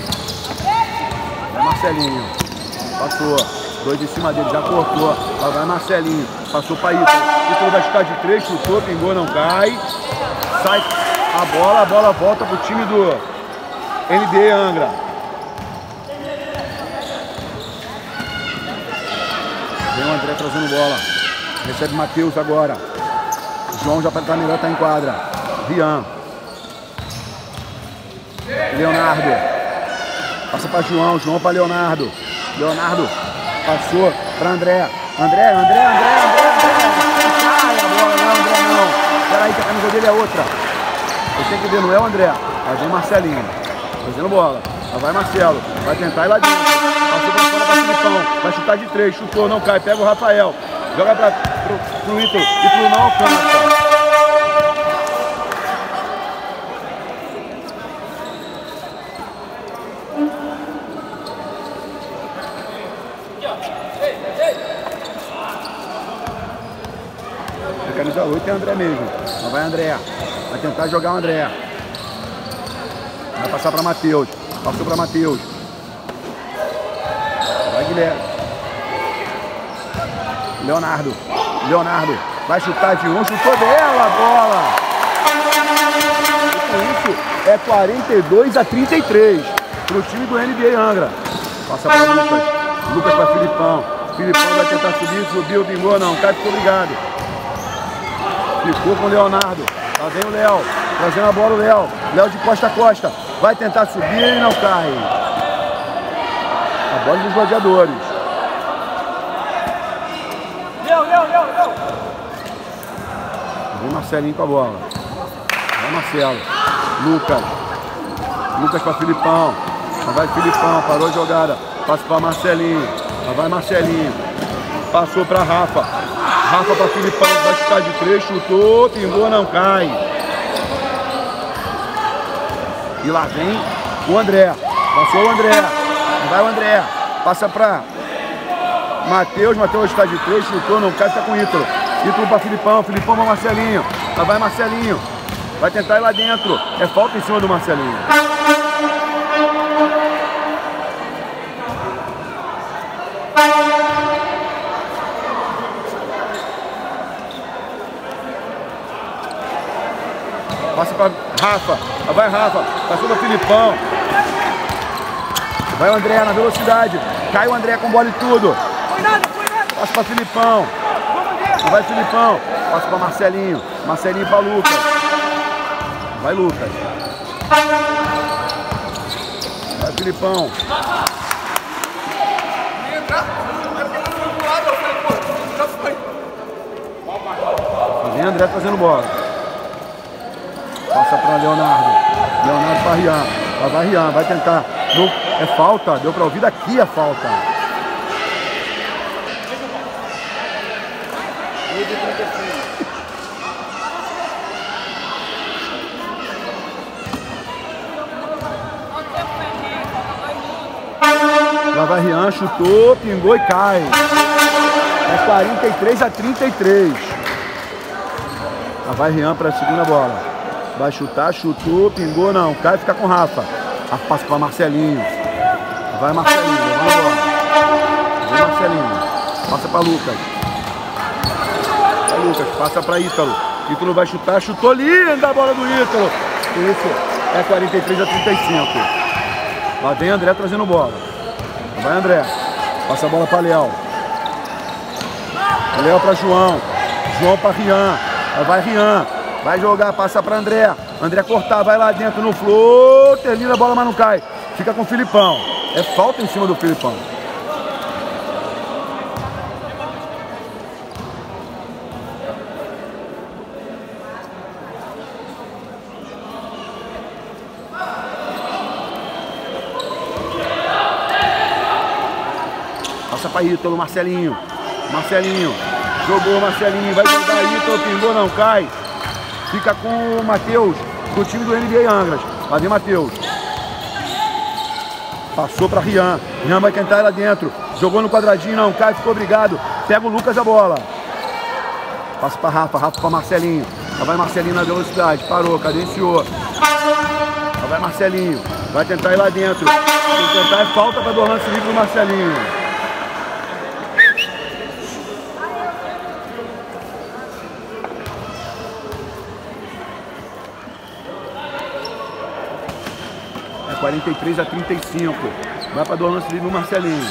Vai Marcelinho. Passou. Dois em cima dele, já cortou. Lá vai Marcelinho. Passou para Ítalo. Ítalo vai chutar de três, chutou, pingou, não cai. Sai a bola, a bola volta pro time do N B A Angra. Vem o André trazendo bola. Recebe Matheus agora. João já tá melhor, tá em quadra. Rian. Leonardo. Passa para João, João para Leonardo. Leonardo passou para André. André, André, André, André, André. Ai, a bola, não, André, não. Peraí que a camisa dele é outra. Eu tenho que ver, não é o André. Vai vir Marcelinho. Fazendo bola. Lá vai Marcelo. Vai tentar ir lá dentro. Passou para fora para Filipão. Vai chutar de três. Chutou, não cai. Pega o Rafael. Joga para o Ítalo. Ítalo não alcança. Camisa oito é André mesmo. Lá vai André. Vai tentar jogar o André. Vai passar para Matheus. Passou para Matheus. Vai Guilherme. Leonardo. Leonardo. Vai chutar de um. Chutou dela a bola. E com isso é quarenta e dois a trinta e três para o time do N B A Angra. Passa para Lucas. Lucas para Filipão. Filipão vai tentar subir. Subiu, vingou, não. Cai, ficou ligado. Ficou com o Leonardo. Lá vem o Léo. Trazendo a bola o Léo. Léo de costa a costa. Vai tentar subir e não cai. A bola dos Gladiadores. Léo, Léo, Léo, Léo. Vem Marcelinho com a bola. Vai Marcelo. Lucas. Lucas para Filipão. Lá vai Filipão. Parou a jogada. Passa para Marcelinho. Lá vai Marcelinho. Passou para Rafa. Rafa para Filipão, vai chutar de três, chutou, pingou, não cai. E lá vem o André. Passou o André. Vai o André. Passa para Matheus, Matheus está de três, chutou, não cai, fica com o Ítalo. Ítalo para Filipão, Filipão para Marcelinho. Lá vai Marcelinho. Vai tentar ir lá dentro. É falta em cima do Marcelinho. Passa para Rafa. Lá vai Rafa. Passou para Filipão. Vai o André na velocidade. Cai o André com bola e tudo. Passa para Filipão. Vai Filipão. Passa para Marcelinho. Marcelinho para Lucas. Vai Lucas. Vai Filipão. Vem André trazendo bola. Passa para Leonardo. Leonardo para Rian. Lá vai Rian. Vai tentar. No... É falta. Deu para ouvir daqui a falta. Lá vai Rian, chutou, pingou e cai. É quarenta e três a trinta e três. Lá vai Rian para a segunda bola. Vai chutar, chutou, pingou, não. Cai e fica com Rafa. Rafa passa para Marcelinho. Lá vai Marcelinho, levando a bola. Vai Marcelinho. Passa para Lucas. Vai Lucas, passa para Ítalo. Ítalo vai chutar, chutou, linda a bola do Ítalo. Isso é quarenta e três a trinta e cinco. Lá vem André trazendo bola. Vai André, passa a bola para Léo. Léo para João. João para Rian. Vai Rian. Vai jogar, passa para André. André cortar, vai lá dentro no flow. Termina a bola, mas não cai. Fica com o Filipão. É falta em cima do Filipão. Passa para Ítalo, Marcelinho. Marcelinho. Jogou Marcelinho. Vai jogar Ítalo, pingou, não cai. Fica com o Matheus, do time do N B A Angras. Lá vem Matheus. Passou para Rian. Rian vai tentar ir lá dentro. Jogou no quadradinho, não cai, ficou obrigado. Pega o Lucas a bola. Passa para Rafa, Rafa para Marcelinho. Lá vai Marcelinho na velocidade. Parou, cadenciou. Lá vai Marcelinho. Vai tentar ir lá dentro. Vai tentar, é falta para do lance livre do Marcelinho. quarenta e três a trinta e cinco. Vai para do lance livre o Marcelinho.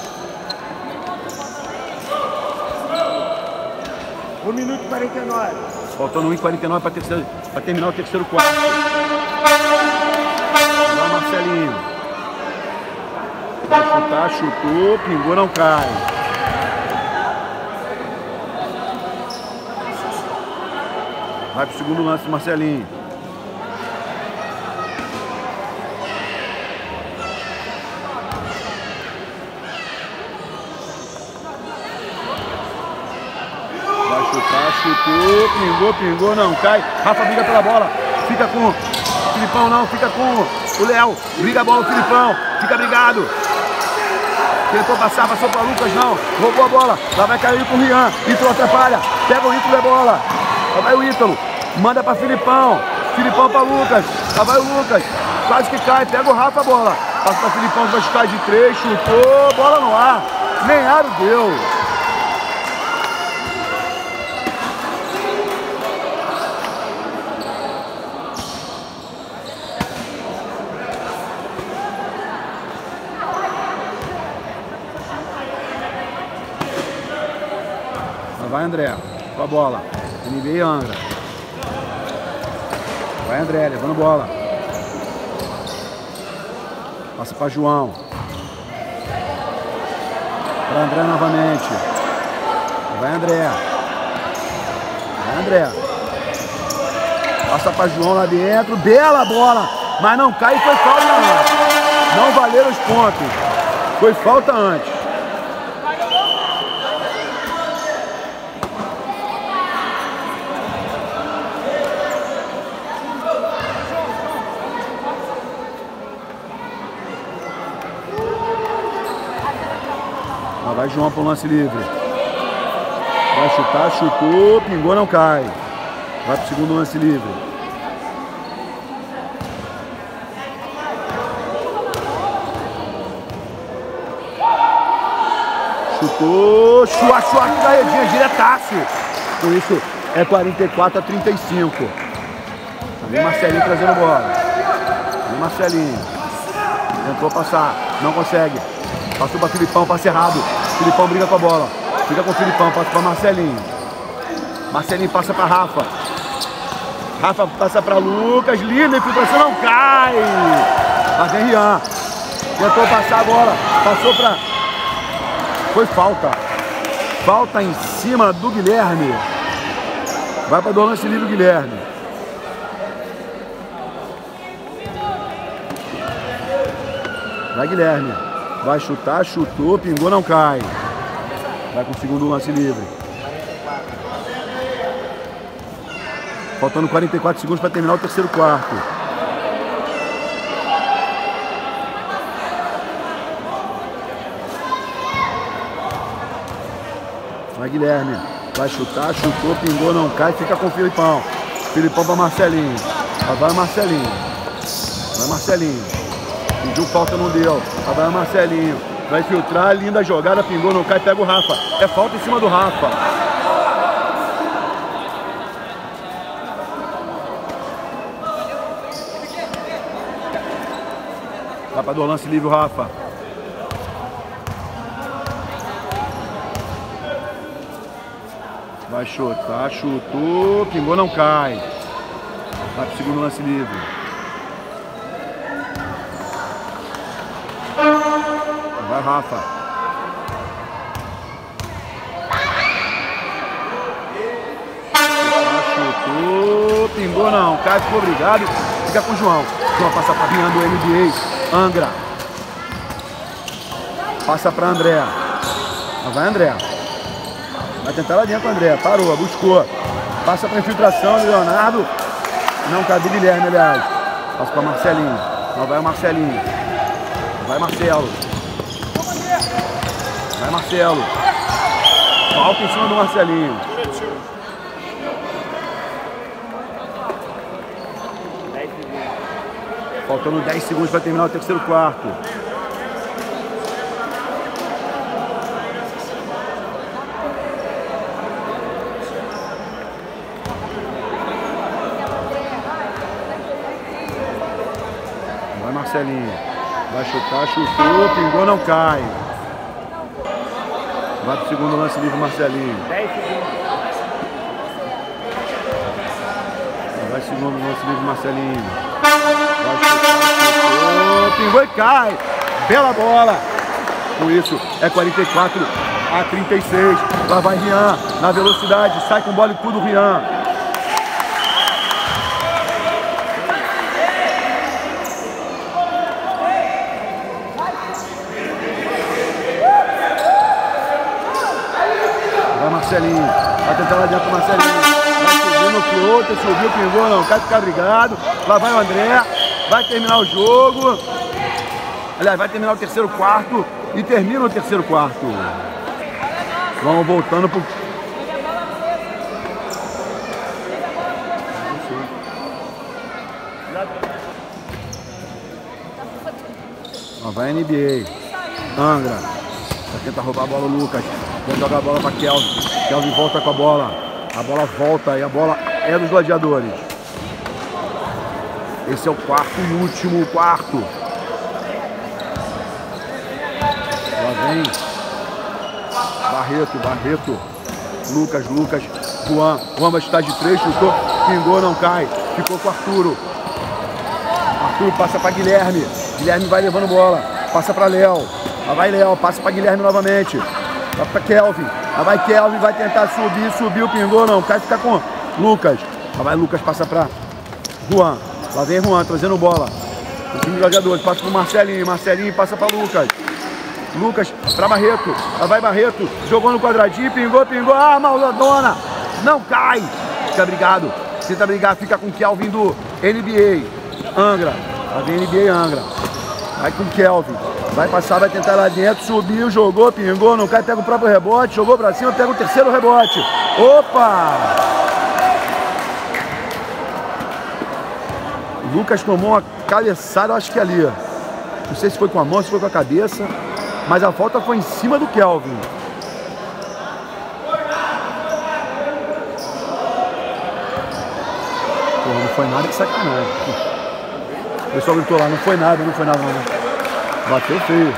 um minuto e quarenta e nove. Faltando um e quarenta e nove para terminar o terceiro quarto. Vai Marcelinho. Vai chutar, chutou, pingou, não cai. Vai para o segundo lance Marcelinho. Chutou, pingou, pingou, não cai. Rafa briga pela bola, fica com o Filipão, não, fica com o Léo. Briga a bola o Filipão, fica brigado. Tentou passar, passou para Lucas, não. Roubou a bola, lá vai cair com o Rian. Ítalo atrapalha, pega o Ítalo da bola. Lá vai o Ítalo, manda para Filipão. Filipão para Lucas, lá vai o Lucas. Quase que cai, pega o Rafa a bola. Passa para Filipão, vai chutar de três, chutou, bola no ar. Nem aro deu. Vai André, com a bola. N B A Angra. Vai André, levando bola. Passa para João. Para André novamente. Vai André. Vai André. Passa para João lá dentro. Bela bola. Mas não cai e foi falta antes. Não valeram os pontos. Foi falta antes. Vai Vai João para o lance livre. Vai chutar, chutou, pingou, não cai. Vai para o segundo lance livre. Chutou, chua, chua, da redinha, diretaço. Com isso é quarenta e quatro a trinta e cinco. Ali Marcelinho trazendo bola. Ali Marcelinho. Tentou passar, não consegue. Passou para Filipão, passe errado. Filipão briga com a bola. Fica com o Filipão, passa para Marcelinho. Marcelinho passa para Rafa. Rafa passa para Lucas. Linda infiltração, não cai. Mas vem Rian. Tentou passar a bola. Passou para... Foi falta. Falta em cima do Guilherme. Vai para o lance livre o Guilherme. Vai Guilherme. Vai chutar, chutou, pingou, não cai. Vai com o segundo lance livre. Faltando quarenta e quatro segundos para terminar o terceiro quarto. Vai Guilherme. Vai chutar, chutou, pingou, não cai. Fica com o Filipão. Filipão para Marcelinho. Vai Marcelinho. Vai Marcelinho. Pediu falta, não deu. Vai Marcelinho. Vai filtrar, linda jogada, pingou, não cai, pega o Rafa. É falta em cima do Rafa. Vai para o lance livre o Rafa. Vai chutar, chutou, pingou, não cai. Vai para o segundo lance livre. Vai Rafa. Chutou, pingou, não cai, ficou obrigado. Fica com o João. João passa para Rian do N B A. Angra. Passa para André. Vai André. Vai tentar lá dentro, André. Parou, buscou. Passa para infiltração, Leonardo. Não cai do Guilherme, aliás. Passa para Marcelinho. Não vai o Marcelinho. Vai Marcelo. Vai Marcelo. Falta em cima do Marcelinho. Faltando dez segundos para terminar o terceiro quarto. Vai Marcelinho. Vai chutar, chutou, pingou, não cai. Vai pro segundo lance livre Marcelinho. Vai segundo lance livre Marcelinho. Vai chutar, chutou, pingou e cai. Bela bola. Com isso é quarenta e quatro a trinta e seis. Lá vai Rian na velocidade. Sai com bola e tudo Rian. Marcelinho, vai tentar lá dentro o Marcelinho, vai subir no floater, subiu, pingou, não cai, ficar brigado. Lá vai o André, vai terminar o jogo. Aliás, vai terminar o terceiro quarto e termina o terceiro quarto. Vamos voltando pro... Lá vai a N B A. Angra. Vai tentar roubar a bola o Lucas. Vai jogar a bola para Kelvin. Kelvin volta com a bola. A bola volta e a bola é dos gladiadores. Esse é o quarto e último quarto. Lá vem Barreto, Barreto. Lucas, Lucas. Juan. Juan vai chutar de três, chutou. Pingou, não cai. Ficou com o Arturo. Arturo passa para Guilherme. Guilherme vai levando bola. Passa para Léo. Lá vai Léo. Passa para Guilherme novamente. Vai para Kelvin. Lá vai Kelvin. Vai tentar subir. Subiu, pingou, não cai. Fica com Lucas. Lá vai Lucas. Passa para Juan. Lá vem Juan trazendo bola. O time de jogadores. Passa para o Marcelinho. Marcelinho passa para Lucas. Lucas para Barreto. Lá vai Barreto. Jogou no quadradinho. Pingou, pingou. Ah, malvadona. Não cai. Fica brigado. Tenta brigar. Fica com Kelvin do N B A. Angra. Lá vem N B A Angra. Vai com Kelvin. Vai passar, vai tentar lá dentro, subiu, jogou, pingou, não cai, pega o próprio rebote, jogou pra cima, pega o terceiro rebote. Opa! Lucas tomou uma cabeçada, eu acho que ali. Não sei se foi com a mão, se foi com a cabeça, mas a falta foi em cima do Kelvin. Pô, não foi nada de sacanagem. O pessoal gritou lá, não foi nada, não foi nada, não. Bateu feio.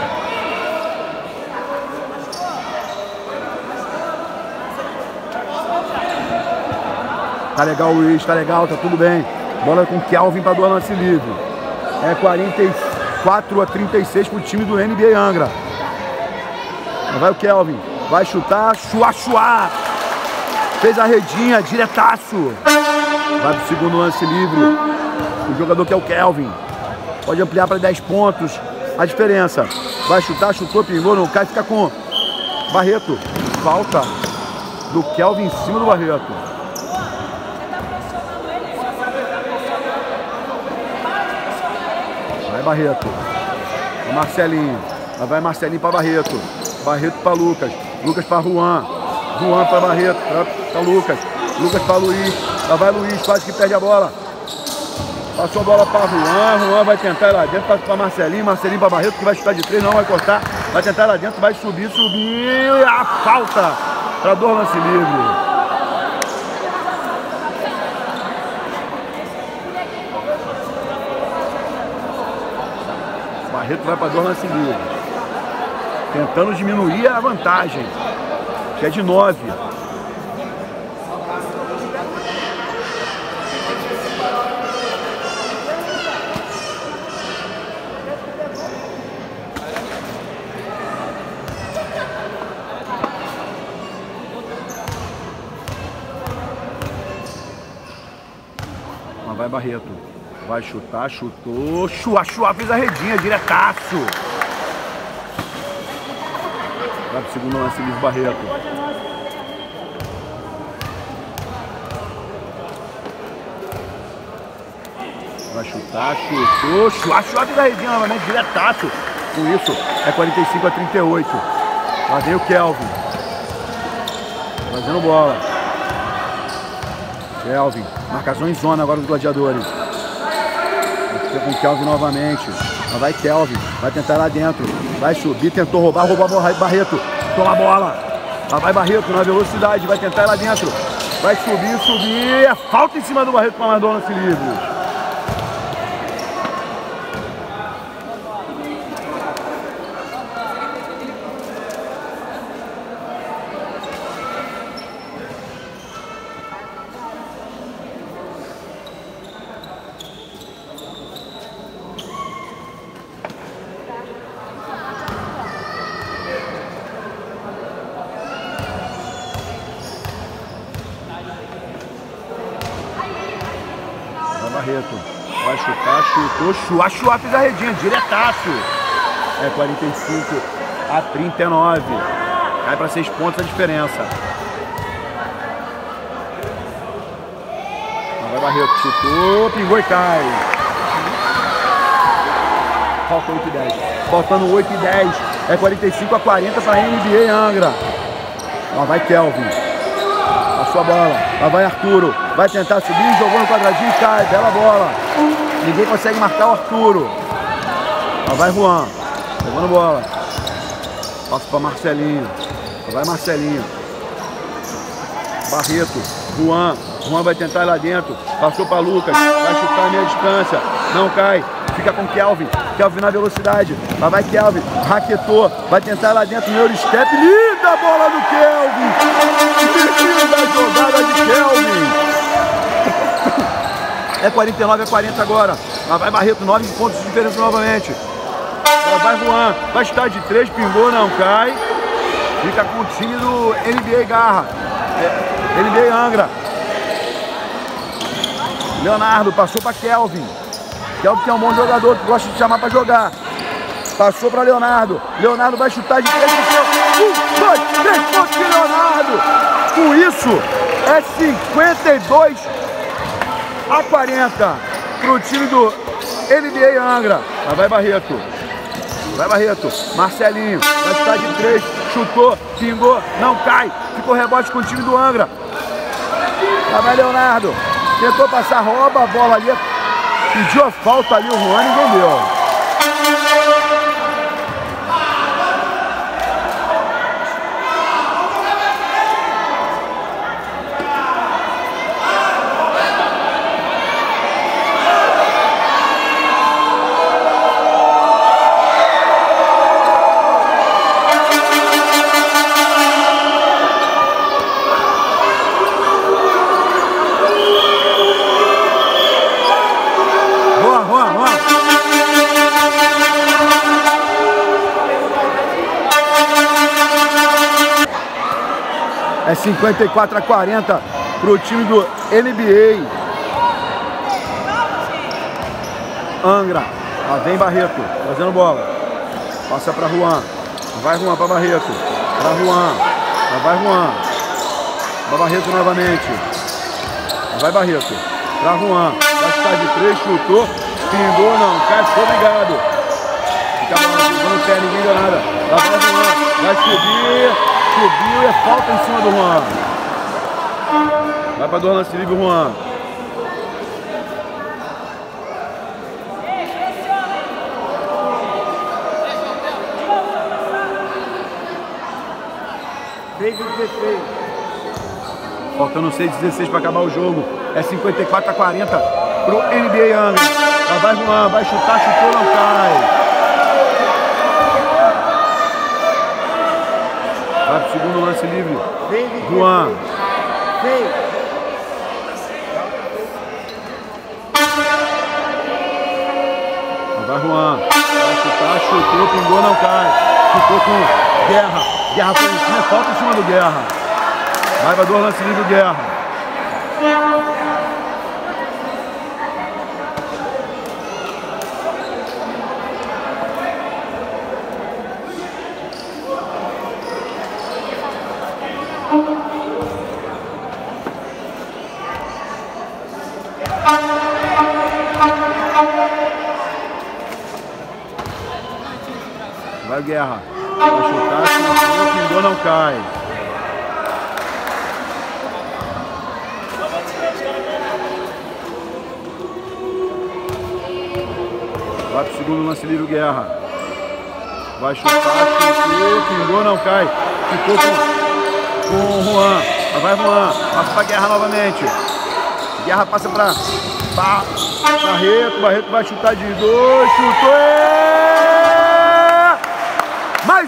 Tá legal, Luiz, tá legal, tá tudo bem. Bola com Kelvin para do lance livre. É quarenta e quatro a trinta e seis pro time do N B A Angra. Vai o Kelvin, vai chutar, chua, chua. Fez a redinha, diretaço. Vai pro segundo lance livre. O jogador que é o Kelvin. Pode ampliar para dez pontos. A diferença. Vai chutar, chutou, pingou, não cai, fica com Barreto. Falta do Kelvin em cima do Barreto. Vai Barreto. Vai Marcelinho. Lá vai Marcelinho para Barreto. Barreto para Lucas. Lucas para Juan. Juan para Barreto. Para Lucas. Lucas para Luiz. Lá vai Luiz, quase que perde a bola. Passou a bola para Juan, Juan vai tentar ir lá dentro, passa para Marcelinho, Marcelinho para Barreto, que vai chutar de três, não vai cortar, vai tentar ir lá dentro, vai subir, subiu, e a falta para dois lance livre. Barreto vai para dois lance livre, tentando diminuir a vantagem, que é de nove. Vai Barreto, vai chutar, chutou, chua, chua, fez a redinha, diretaço. Vai pro segundo lance livre, Barreto. Vai chutar, chutou, chua, chua, fez a redinha novamente, diretaço. Com isso, é quarenta e cinco a trinta e oito. Lá vem o Kelvin. Fazendo bola. Kelvin, marcação em zona agora dos gladiadores. Fica com o Kelvin novamente. Lá vai Kelvin, vai tentar lá dentro. Vai subir, tentou roubar, roubar Barreto. Toma a bola. Lá vai Barreto na velocidade, vai tentar ir lá dentro. Vai subir, subir. É falta em cima do Barreto para mais dois lance livre. Barreto, vai chutar, chutou, chua, chua, fez a redinha, diretaço. É quarenta e cinco a trinta e nove. Cai para seis pontos a diferença. Vai Barreto, chutou, pingou e cai. Falta oito e dez. Faltando oito e dez. É quarenta e cinco a quarenta para a N B A Angra. Lá vai Kelvin. Passou a bola. Lá vai Arturo. Vai tentar subir, jogou no quadradinho e cai. Bela bola. Ninguém consegue marcar o Arturo. Lá vai Juan. Levando bola. Passa para Marcelinho. Lá vai Marcelinho. Barreto. Juan. Juan vai tentar ir lá dentro. Passou para Lucas. Vai chutar a meia distância. Não cai. Fica com Kelvin. Kelvin na velocidade. Lá vai Kelvin. Raquetou. Vai tentar ir lá dentro no Eurostep. Linda bola do Kelvin. Linda jogada de Kelvin. É quarenta e nove a quarenta agora. Lá vai Barreto. nove pontos de diferença novamente. Lá vai Juan. Vai chutar de três. Pingou. Não cai. Fica com o time do N B A Garra. É, N B A Angra. Leonardo passou para Kelvin. Kelvin que é um bom jogador, que gosta de chamar para jogar. Passou para Leonardo. Leonardo vai chutar de três. Um, dois, três pontos de Leonardo. Com isso, é cinquenta e dois a quarenta para o time do N B A Angra. Lá vai Barreto. Vai Barreto, Marcelinho, vai chutar de três, chutou, pingou, não cai, ficou rebote com o time do Angra. Lá vai Leonardo, tentou passar, rouba a bola ali, pediu a falta ali o Juan, ninguém deu. É cinquenta e quatro a quarenta para o time do N B A. Angra. Lá vem Barreto, trazendo bola. Passa para Juan. Vai Juan para Barreto. Para Juan. Lá vai Juan. Para Barreto novamente. Lá vai Barreto. Para Juan. Vai chutar de três, chutou. Pingou, não. Cai, ficou obrigado. Fica no pé, ninguém deu nada. Lá vai Juan. Vai subir. Subiu e é falta em cima do Juan. Vai para do lance livre, Juan. seis e dezesseis. Faltando seis e dezesseis para acabar o jogo. É cinquenta e quatro a quarenta pro N B A Angra. Lá vai Juan, vai chutar, chutou, não cai. Vai pro segundo lance livre. Juan. Vai Juan. Vai chutar, chutou, pingou, não cai. Ficou com Guerra. Guerra foi em cima, falta em cima do Guerra. Vai para dois lance livre, Guerra. Vai Guerra. Vai chutar, chutou, pingou, não cai. Vai pro segundo lance livre, Guerra. Vai chutar, chutou, pingou, não cai. Ficou com, com o Juan. Vai Juan, passa pra Guerra novamente. Guerra passa pra, pra Barreto. Barreto vai chutar de dois, chutou. É... Mais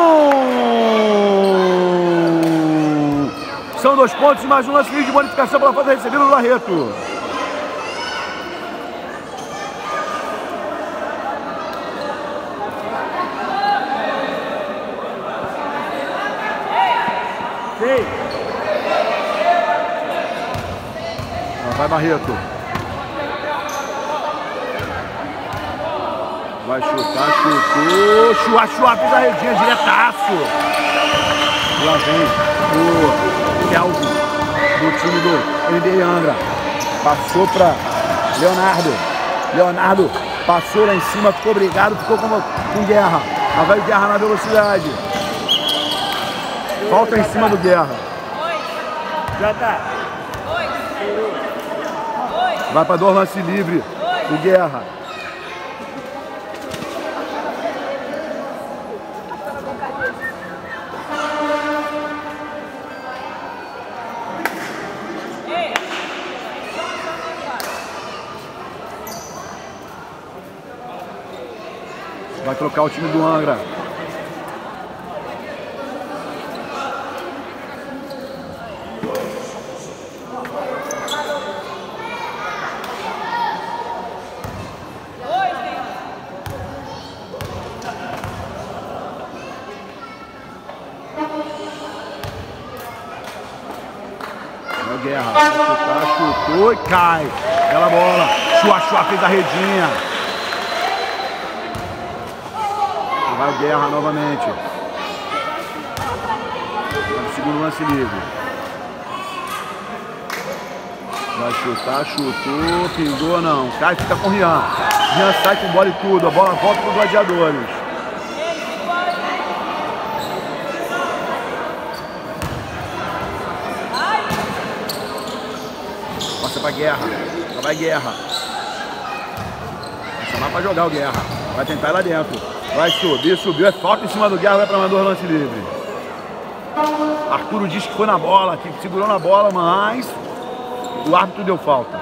um! São dois pontos e mais um lance livre de bonificação para fazer recebido do Barreto. Vai Barreto. Vai chutar, chutou. Chua, chua, fez a redinha, diretaço. Lá vem o Kelvin do time do N B A Angra. Passou para Leonardo. Leonardo passou lá em cima, ficou obrigado, ficou com, com Guerra. Lá vai Guerra na velocidade. Falta em cima do Guerra. Já tá. Vai para dois lance livre. O Guerra. Vai trocar o time do Angra. Guerra, vai chutar, chutou e cai. Bela bola. Chua, chua, fez a redinha. Vai o Guerra novamente. Vai segundo lance livre. Vai chutar, chutou, pingou, não. Cai, fica com o Rian. Rian sai com bola e tudo. A bola volta para os gladiadores. Passa pra Guerra. Lá vai Guerra. Vai chamar pra jogar o Guerra. Vai tentar ir lá dentro. Vai subir, subiu. É falta em cima do Guerra, vai pra mandar o lance livre. Arturo diz que foi na bola, que segurou na bola, mas o árbitro deu falta.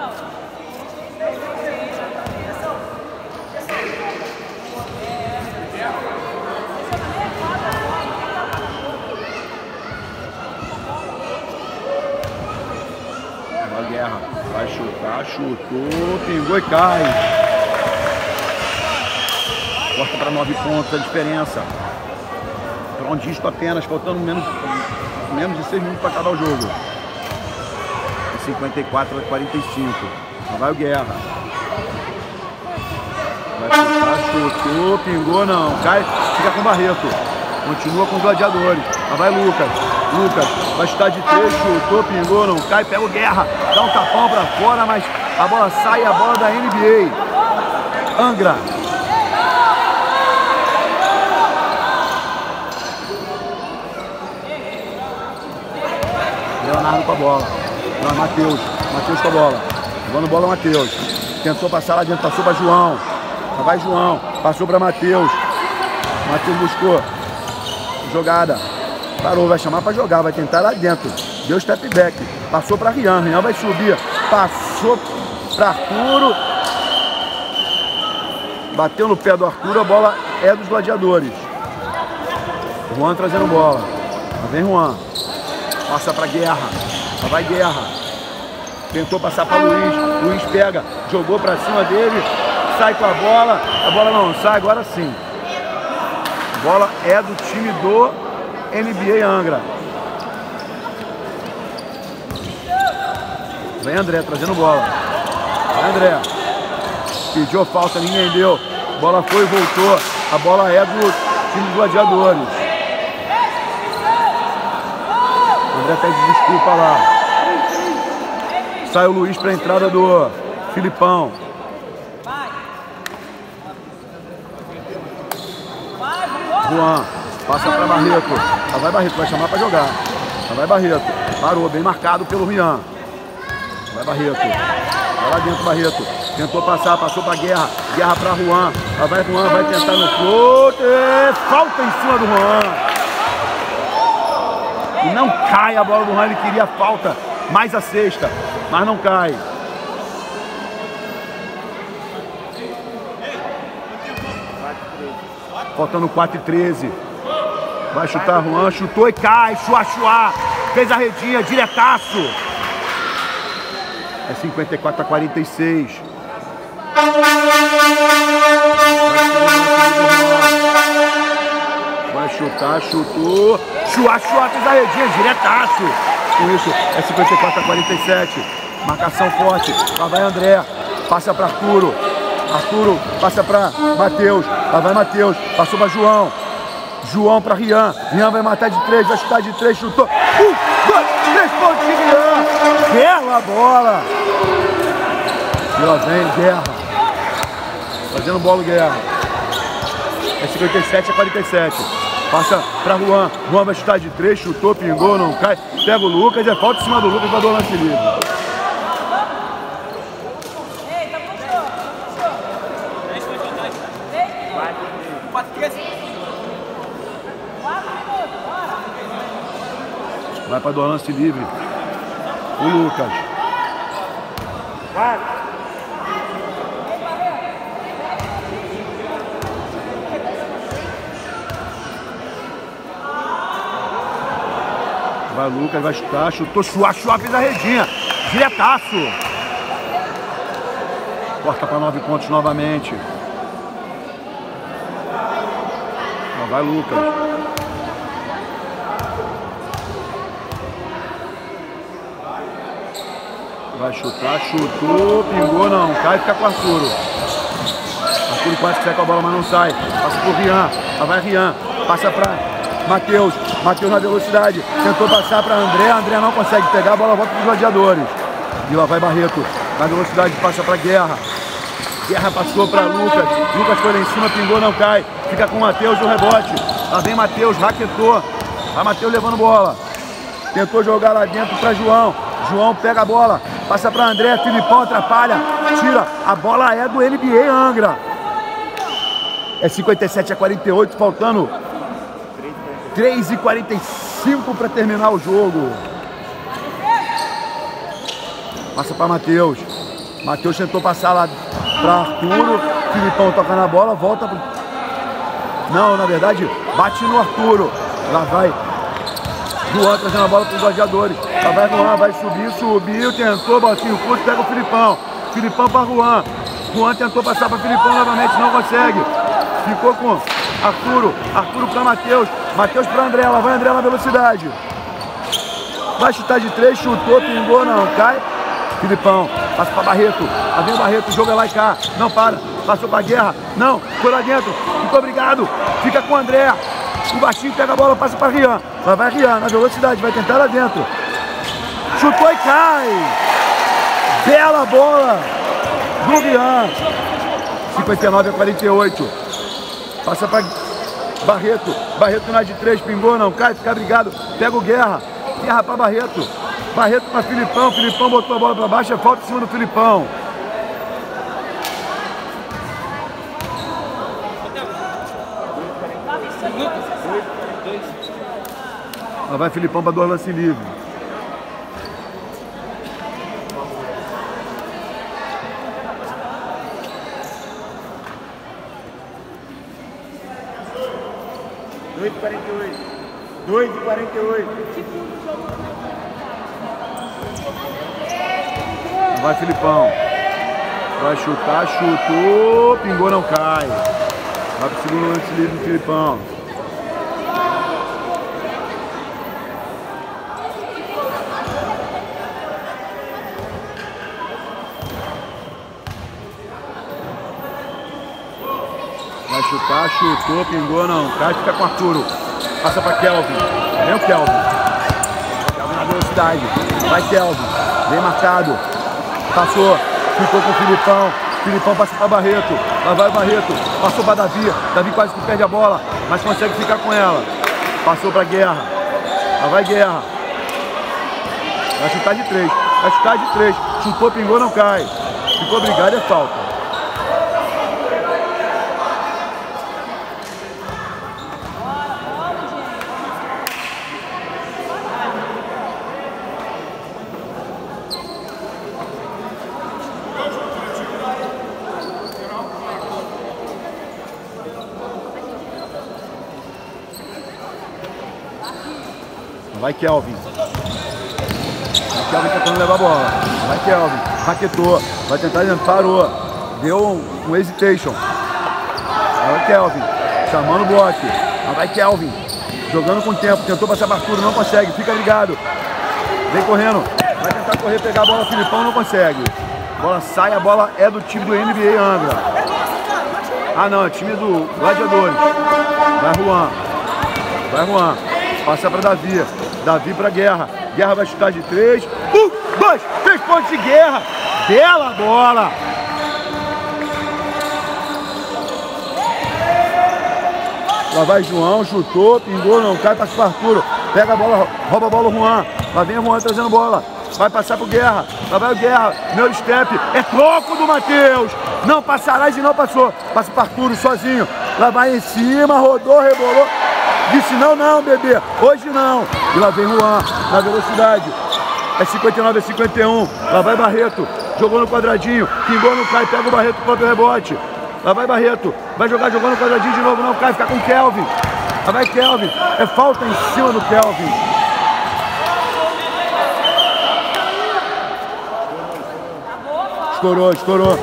Vai Guerra, vai chutar, chutou, pingou e cai. Corta para nove pontos a diferença. Para um disco apenas, faltando menos, menos de seis minutos para acabar o jogo. cinquenta e quatro a quarenta e cinco. Lá vai o Guerra. Vai chutar, chutou, pingou, não. Cai, fica com o Barreto. Continua com os gladiadores. Lá vai Lucas. Lucas vai chutar de três, chutou, pingou, não cai, pega o Guerra. Dá um tapão para fora, mas a bola sai, a bola da N B A. Angra. Leonardo com a bola. Não, Matheus. Matheus com a bola. Jogando bola, Matheus. Tentou passar lá dentro, passou para João. Lá vai João. Passou para Matheus. Matheus buscou. Jogada. Parou, vai chamar para jogar, vai tentar lá dentro. Deu step back. Passou para Rian. Rian vai subir. Passou para Arturo. Bateu no pé do Arturo. A bola é dos gladiadores. Juan trazendo bola. Lá vem Juan. Passa para Guerra. Lá vai Guerra. Tentou passar para Luiz. Luiz pega. Jogou para cima dele. Sai com a bola. A bola não sai. Agora sim. A bola é do time do N B A Angra. Vem André trazendo bola. Vai André. Pediu falta, ninguém deu. A bola foi e voltou. A bola é do time dos gladiadores. André pede desculpa lá. Sai o Luiz para a entrada do Filipão. Juan. Passa para Barreto. Lá vai Barreto, vai chamar para jogar. Lá vai Barreto. Parou, bem marcado pelo Rian. Vai Barreto. Vai lá dentro, Barreto. Tentou passar, passou para Guerra. Guerra para Juan. Lá vai Juan, vai tentar no float. Falta em cima do Juan. E não cai a bola do Juan. Ele queria falta, mais a sexta. Mas não cai. Faltando quatro e treze. Vai chutar Juan, chutou e cai, chua, chua. Fez a redinha, diretaço. É cinquenta e quatro a quarenta e seis. Vai chutar, chutou. Chua, chua, fez a redinha, diretaço. Com isso, é cinquenta e quatro a quarenta e sete. Marcação forte. Lá vai André. Passa para Arturo. Arturo passa para Matheus. Lá vai Matheus. Passou para João. João para Rian. Rian vai matar de três, vai chutar de três, chutou. Um, dois, três pontos de Rian. Bela bola. E lá vem Guerra. Fazendo bola Guerra. É cinquenta e sete a quarenta e sete. Passa para Juan. Juan vai chutar de três, chutou, pingou, não cai. Pega o Lucas, é falta em cima do Lucas para dar o lance livre. Vai para o lance livre. O Lucas. Vai Lucas, vai chutar, chutou, chua, chua, fez a redinha. Diretaço. Corta para nove pontos novamente. Vai Lucas. Vai chutar, chutou, pingou, não. Cai e fica com o Arturo. Arturo quase que sai com a bola, mas não sai. Passa por Rian. Lá vai Rian. Passa para Matheus. Matheus na velocidade. Tentou passar para André. André não consegue pegar. A bola volta para os gladiadores. E lá vai Barreto. Na velocidade passa para Guerra. Guerra passou para Lucas. Lucas foi lá em cima, pingou, não cai. Fica com o Matheus no rebote. Lá vem Matheus, raquetou. Vai Matheus levando bola. Tentou jogar lá dentro para João. João pega a bola. passa para André, Filipão atrapalha, tira, a bola é do N B A Angra. É cinquenta e sete a quarenta e oito, faltando três e quarenta e cinco para terminar o jogo. Passa para Matheus. Matheus tentou passar lá para Arturo. Filipão toca na bola, volta pro... Não, na verdade, bate no Arturo. Lá vai Juan trazendo a bola para os gladiadores. Lá vai Juan, vai subir, subiu, tentou, botinho curto, pega o Filipão. Filipão para Juan. Juan tentou passar para Filipão novamente, não consegue. Ficou com Arturo. Arturo para Matheus. Matheus para André. Lá vai André na velocidade. Vai chutar de três, chutou, pingou, não, cai. Filipão, passa para Barreto. Lá vem o Barreto, o jogo é lá e cá. Não para, passou para Guerra. Não, foi lá dentro. Ficou obrigado. Fica com o André. O baixinho pega a bola, passa para Rian. Lá vai Rian, na velocidade, vai tentar lá dentro. Chutou e cai. Bela bola do Rian. cinquenta e nove a quarenta e oito. Passa para Barreto. Barreto na de três, pingou, não cai, fica obrigado. Pega o Guerra. Guerra para Barreto. Barreto para Filipão. Filipão botou a bola para baixo, é falta em cima do Filipão. Lá vai Filipão para dois lances livres. dois e quarenta e oito. dois e quarenta e oito. Vai Filipão. Vai chutar, chutou, pingou, não cai. Vai pro segundo lance livre do Filipão. Vai chutar, chutou, pingou, não cai, fica com o Arturo. Passa pra Kelvin. Vem o Kelvin. Kelvin na velocidade. Vai Kelvin. Bem marcado. Passou. Ficou com o Filipão. Filipão passa pra Barreto. Lá vai o Barreto. Passou pra Davi. Davi quase que perde a bola, mas consegue ficar com ela. Passou pra Guerra. Lá vai Guerra. Vai chutar de três. Vai chutar de três. Chutou, pingou, não cai. Ficou obrigado, é falta. Vai Kelvin. Vai Kelvin tentando levar a bola. Vai Kelvin. Raquetou. Vai tentar, parou. Deu um, um hesitation. Vai Kelvin. Chamando o bloco. Vai Kelvin. Jogando com tempo. Tentou passar para Arturo. Não consegue. Fica ligado. Vem correndo. Vai tentar correr, pegar a bola. Filipão não consegue. A bola sai. A bola é do time do N B A Angra. Ah não. É time do Gladiadores. Vai Juan. Vai Juan. Passa para Davi. Davi para Guerra. Guerra vai chutar de três. Um, dois, três pontos de Guerra. Bela bola. Lá vai João, chutou, pingou, não cai, passa para Arturo. Pega a bola, rouba a bola o Juan. Lá vem o Juan trazendo bola. Vai passar pro Guerra. Lá vai o Guerra. Meu step. É troco do Matheus. Não passarás e não passou. Passa para Arturo sozinho. Lá vai em cima, rodou, rebolou. Disse não, não, bebê, hoje não. E lá vem Juan, na velocidade. É cinquenta e nove a cinquenta e um. Lá vai Barreto, jogou no quadradinho. Pingou, não cai, pega o Barreto para o rebote. Lá vai Barreto, vai jogar, jogou no quadradinho de novo, não cai, fica com o Kelvin. Lá vai Kelvin, é falta em cima do Kelvin. Estourou, estourou.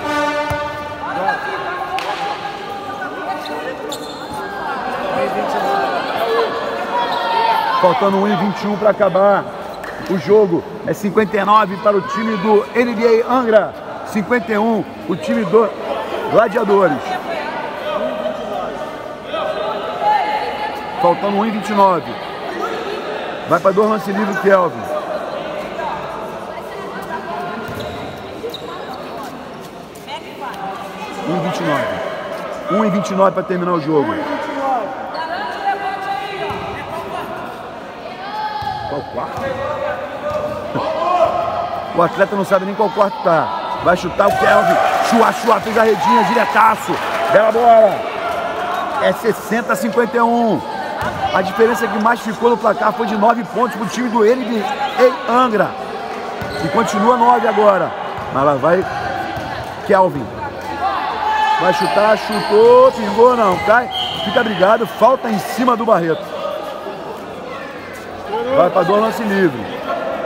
Faltando um e vinte e um para acabar o jogo. É cinquenta e nove para o time do N B A Angra. cinquenta e um, o time do Gladiadores. Faltando um e vinte e nove. Vai para dois lances livres, Kelvin. um e vinte e nove. um e vinte e nove para terminar o jogo. Qual quarto? O atleta não sabe nem qual quarto tá. Vai chutar o Kelvin. Chua, chua, fez a redinha, diretaço. Bela bola. É sessenta a cinquenta e um. A diferença que mais ficou no placar foi de nove pontos pro time do N B A Angra. E continua nove agora. Mas lá vai Kelvin. Vai chutar, chutou, pingou, não, cai. Fica brigado, falta em cima do Barreto. Vai para dois lance livre.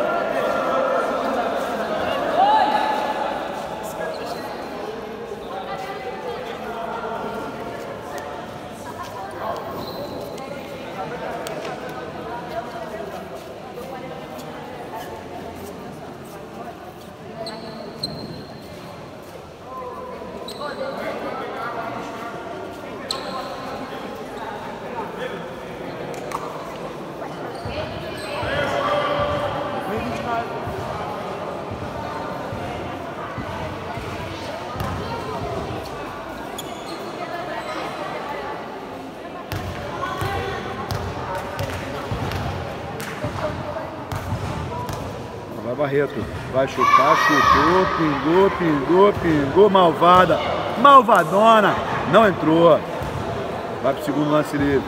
Vai Barreto, vai chutar, chutou, pingou, pingou, pingou, malvada, malvadona, não entrou. Vai pro segundo lance livre.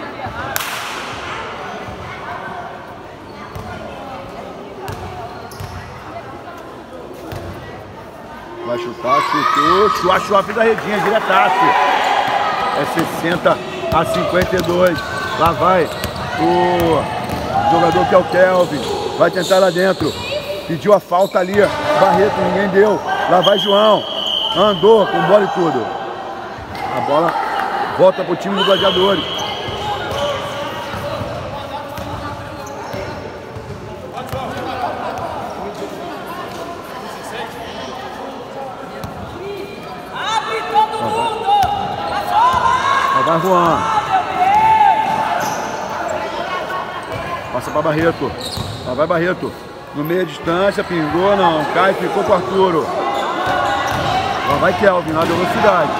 Vai chutar, chutou, chua, chua, fez a redinha, diretaço. É sessenta a cinquenta e dois. Lá vai o jogador que é o Kelvin. Vai tentar lá dentro. Pediu a falta ali. Barreto, ninguém deu. Lá vai João. Andou com bola e tudo. A bola volta pro time dos Gladiadores. Abre todo mundo! Lá vai Juan. Passa para Barreto. Lá vai Barreto. No meio da distância, pingou, não. Cai, ficou com o Arturo. Lá vai Kelvin, na velocidade.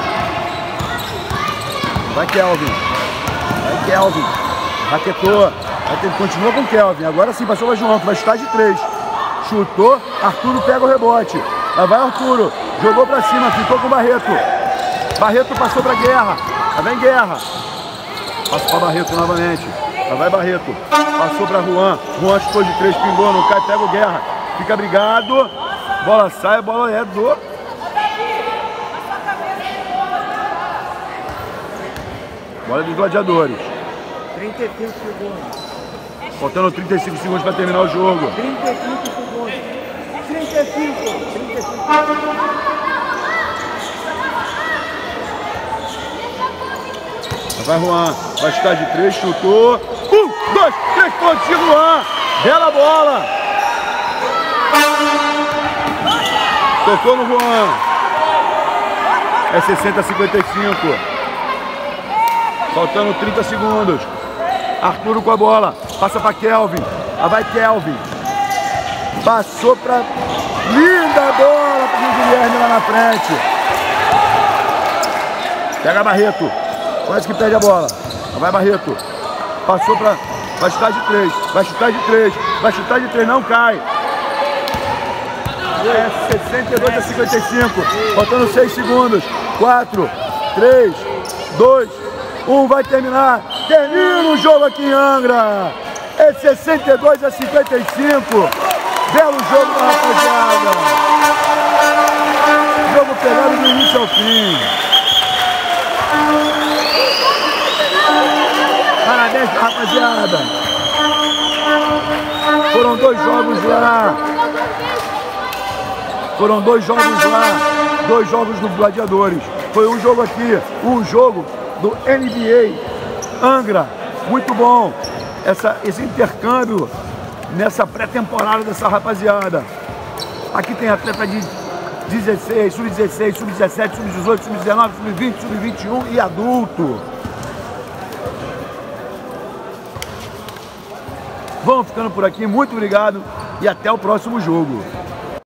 Vai Kelvin. Vai Kelvin. Raquetou. Vai, continua com Kelvin. Agora sim, passou para João, que vai chutar de três. Chutou, Arturo pega o rebote. Lá vai Arturo. Jogou para cima, ficou com o Barreto. Barreto passou para Guerra. Lá vem Guerra. Passa para Barreto novamente. Lá vai Barreto. Passou para Juan. Juan chutou de três, pingou, não cai, pega o Guerra. Fica brigado. Bola sai, a bola é do... Bola dos Gladiadores. trinta e cinco segundos. Faltando trinta e cinco segundos para terminar o jogo. trinta e cinco segundos. trinta e cinco. trinta e cinco. Vai Juan, vai chutar de três, chutou. Um, dois, três pontos de Juan. Bela bola. Tocou no Juan. É sessenta a cinquenta e cinco. Faltando trinta segundos. Arturo com a bola. Passa para Kelvin. Lá vai Kelvin. Passou para... Linda bola para o Guilherme lá na frente. Pega Barreto. Quase que perde a bola. Lá vai Barreto. Passou para... Vai chutar de três. Vai chutar de três. Vai chutar de três. Não cai. É sessenta e dois a cinquenta e cinco. Faltando seis segundos. quatro, três, dois, um. Vai terminar. Termina o jogo aqui em Angra. É sessenta e dois a cinquenta e cinco. Belo jogo, rapaziada. Jogo pegado do início ao fim. Parabéns, rapaziada. Foram dois jogos lá. Foram dois jogos lá. Dois jogos dos Gladiadores. Foi um jogo aqui, um jogo do N B A Angra. Muito bom. Essa, esse intercâmbio nessa pré-temporada dessa rapaziada. Aqui tem atleta de dezesseis, sub dezesseis, sub dezessete, sub dezoito, sub dezenove, sub vinte, sub vinte e um e adulto. Vamos ficando por aqui, muito obrigado e até o próximo jogo.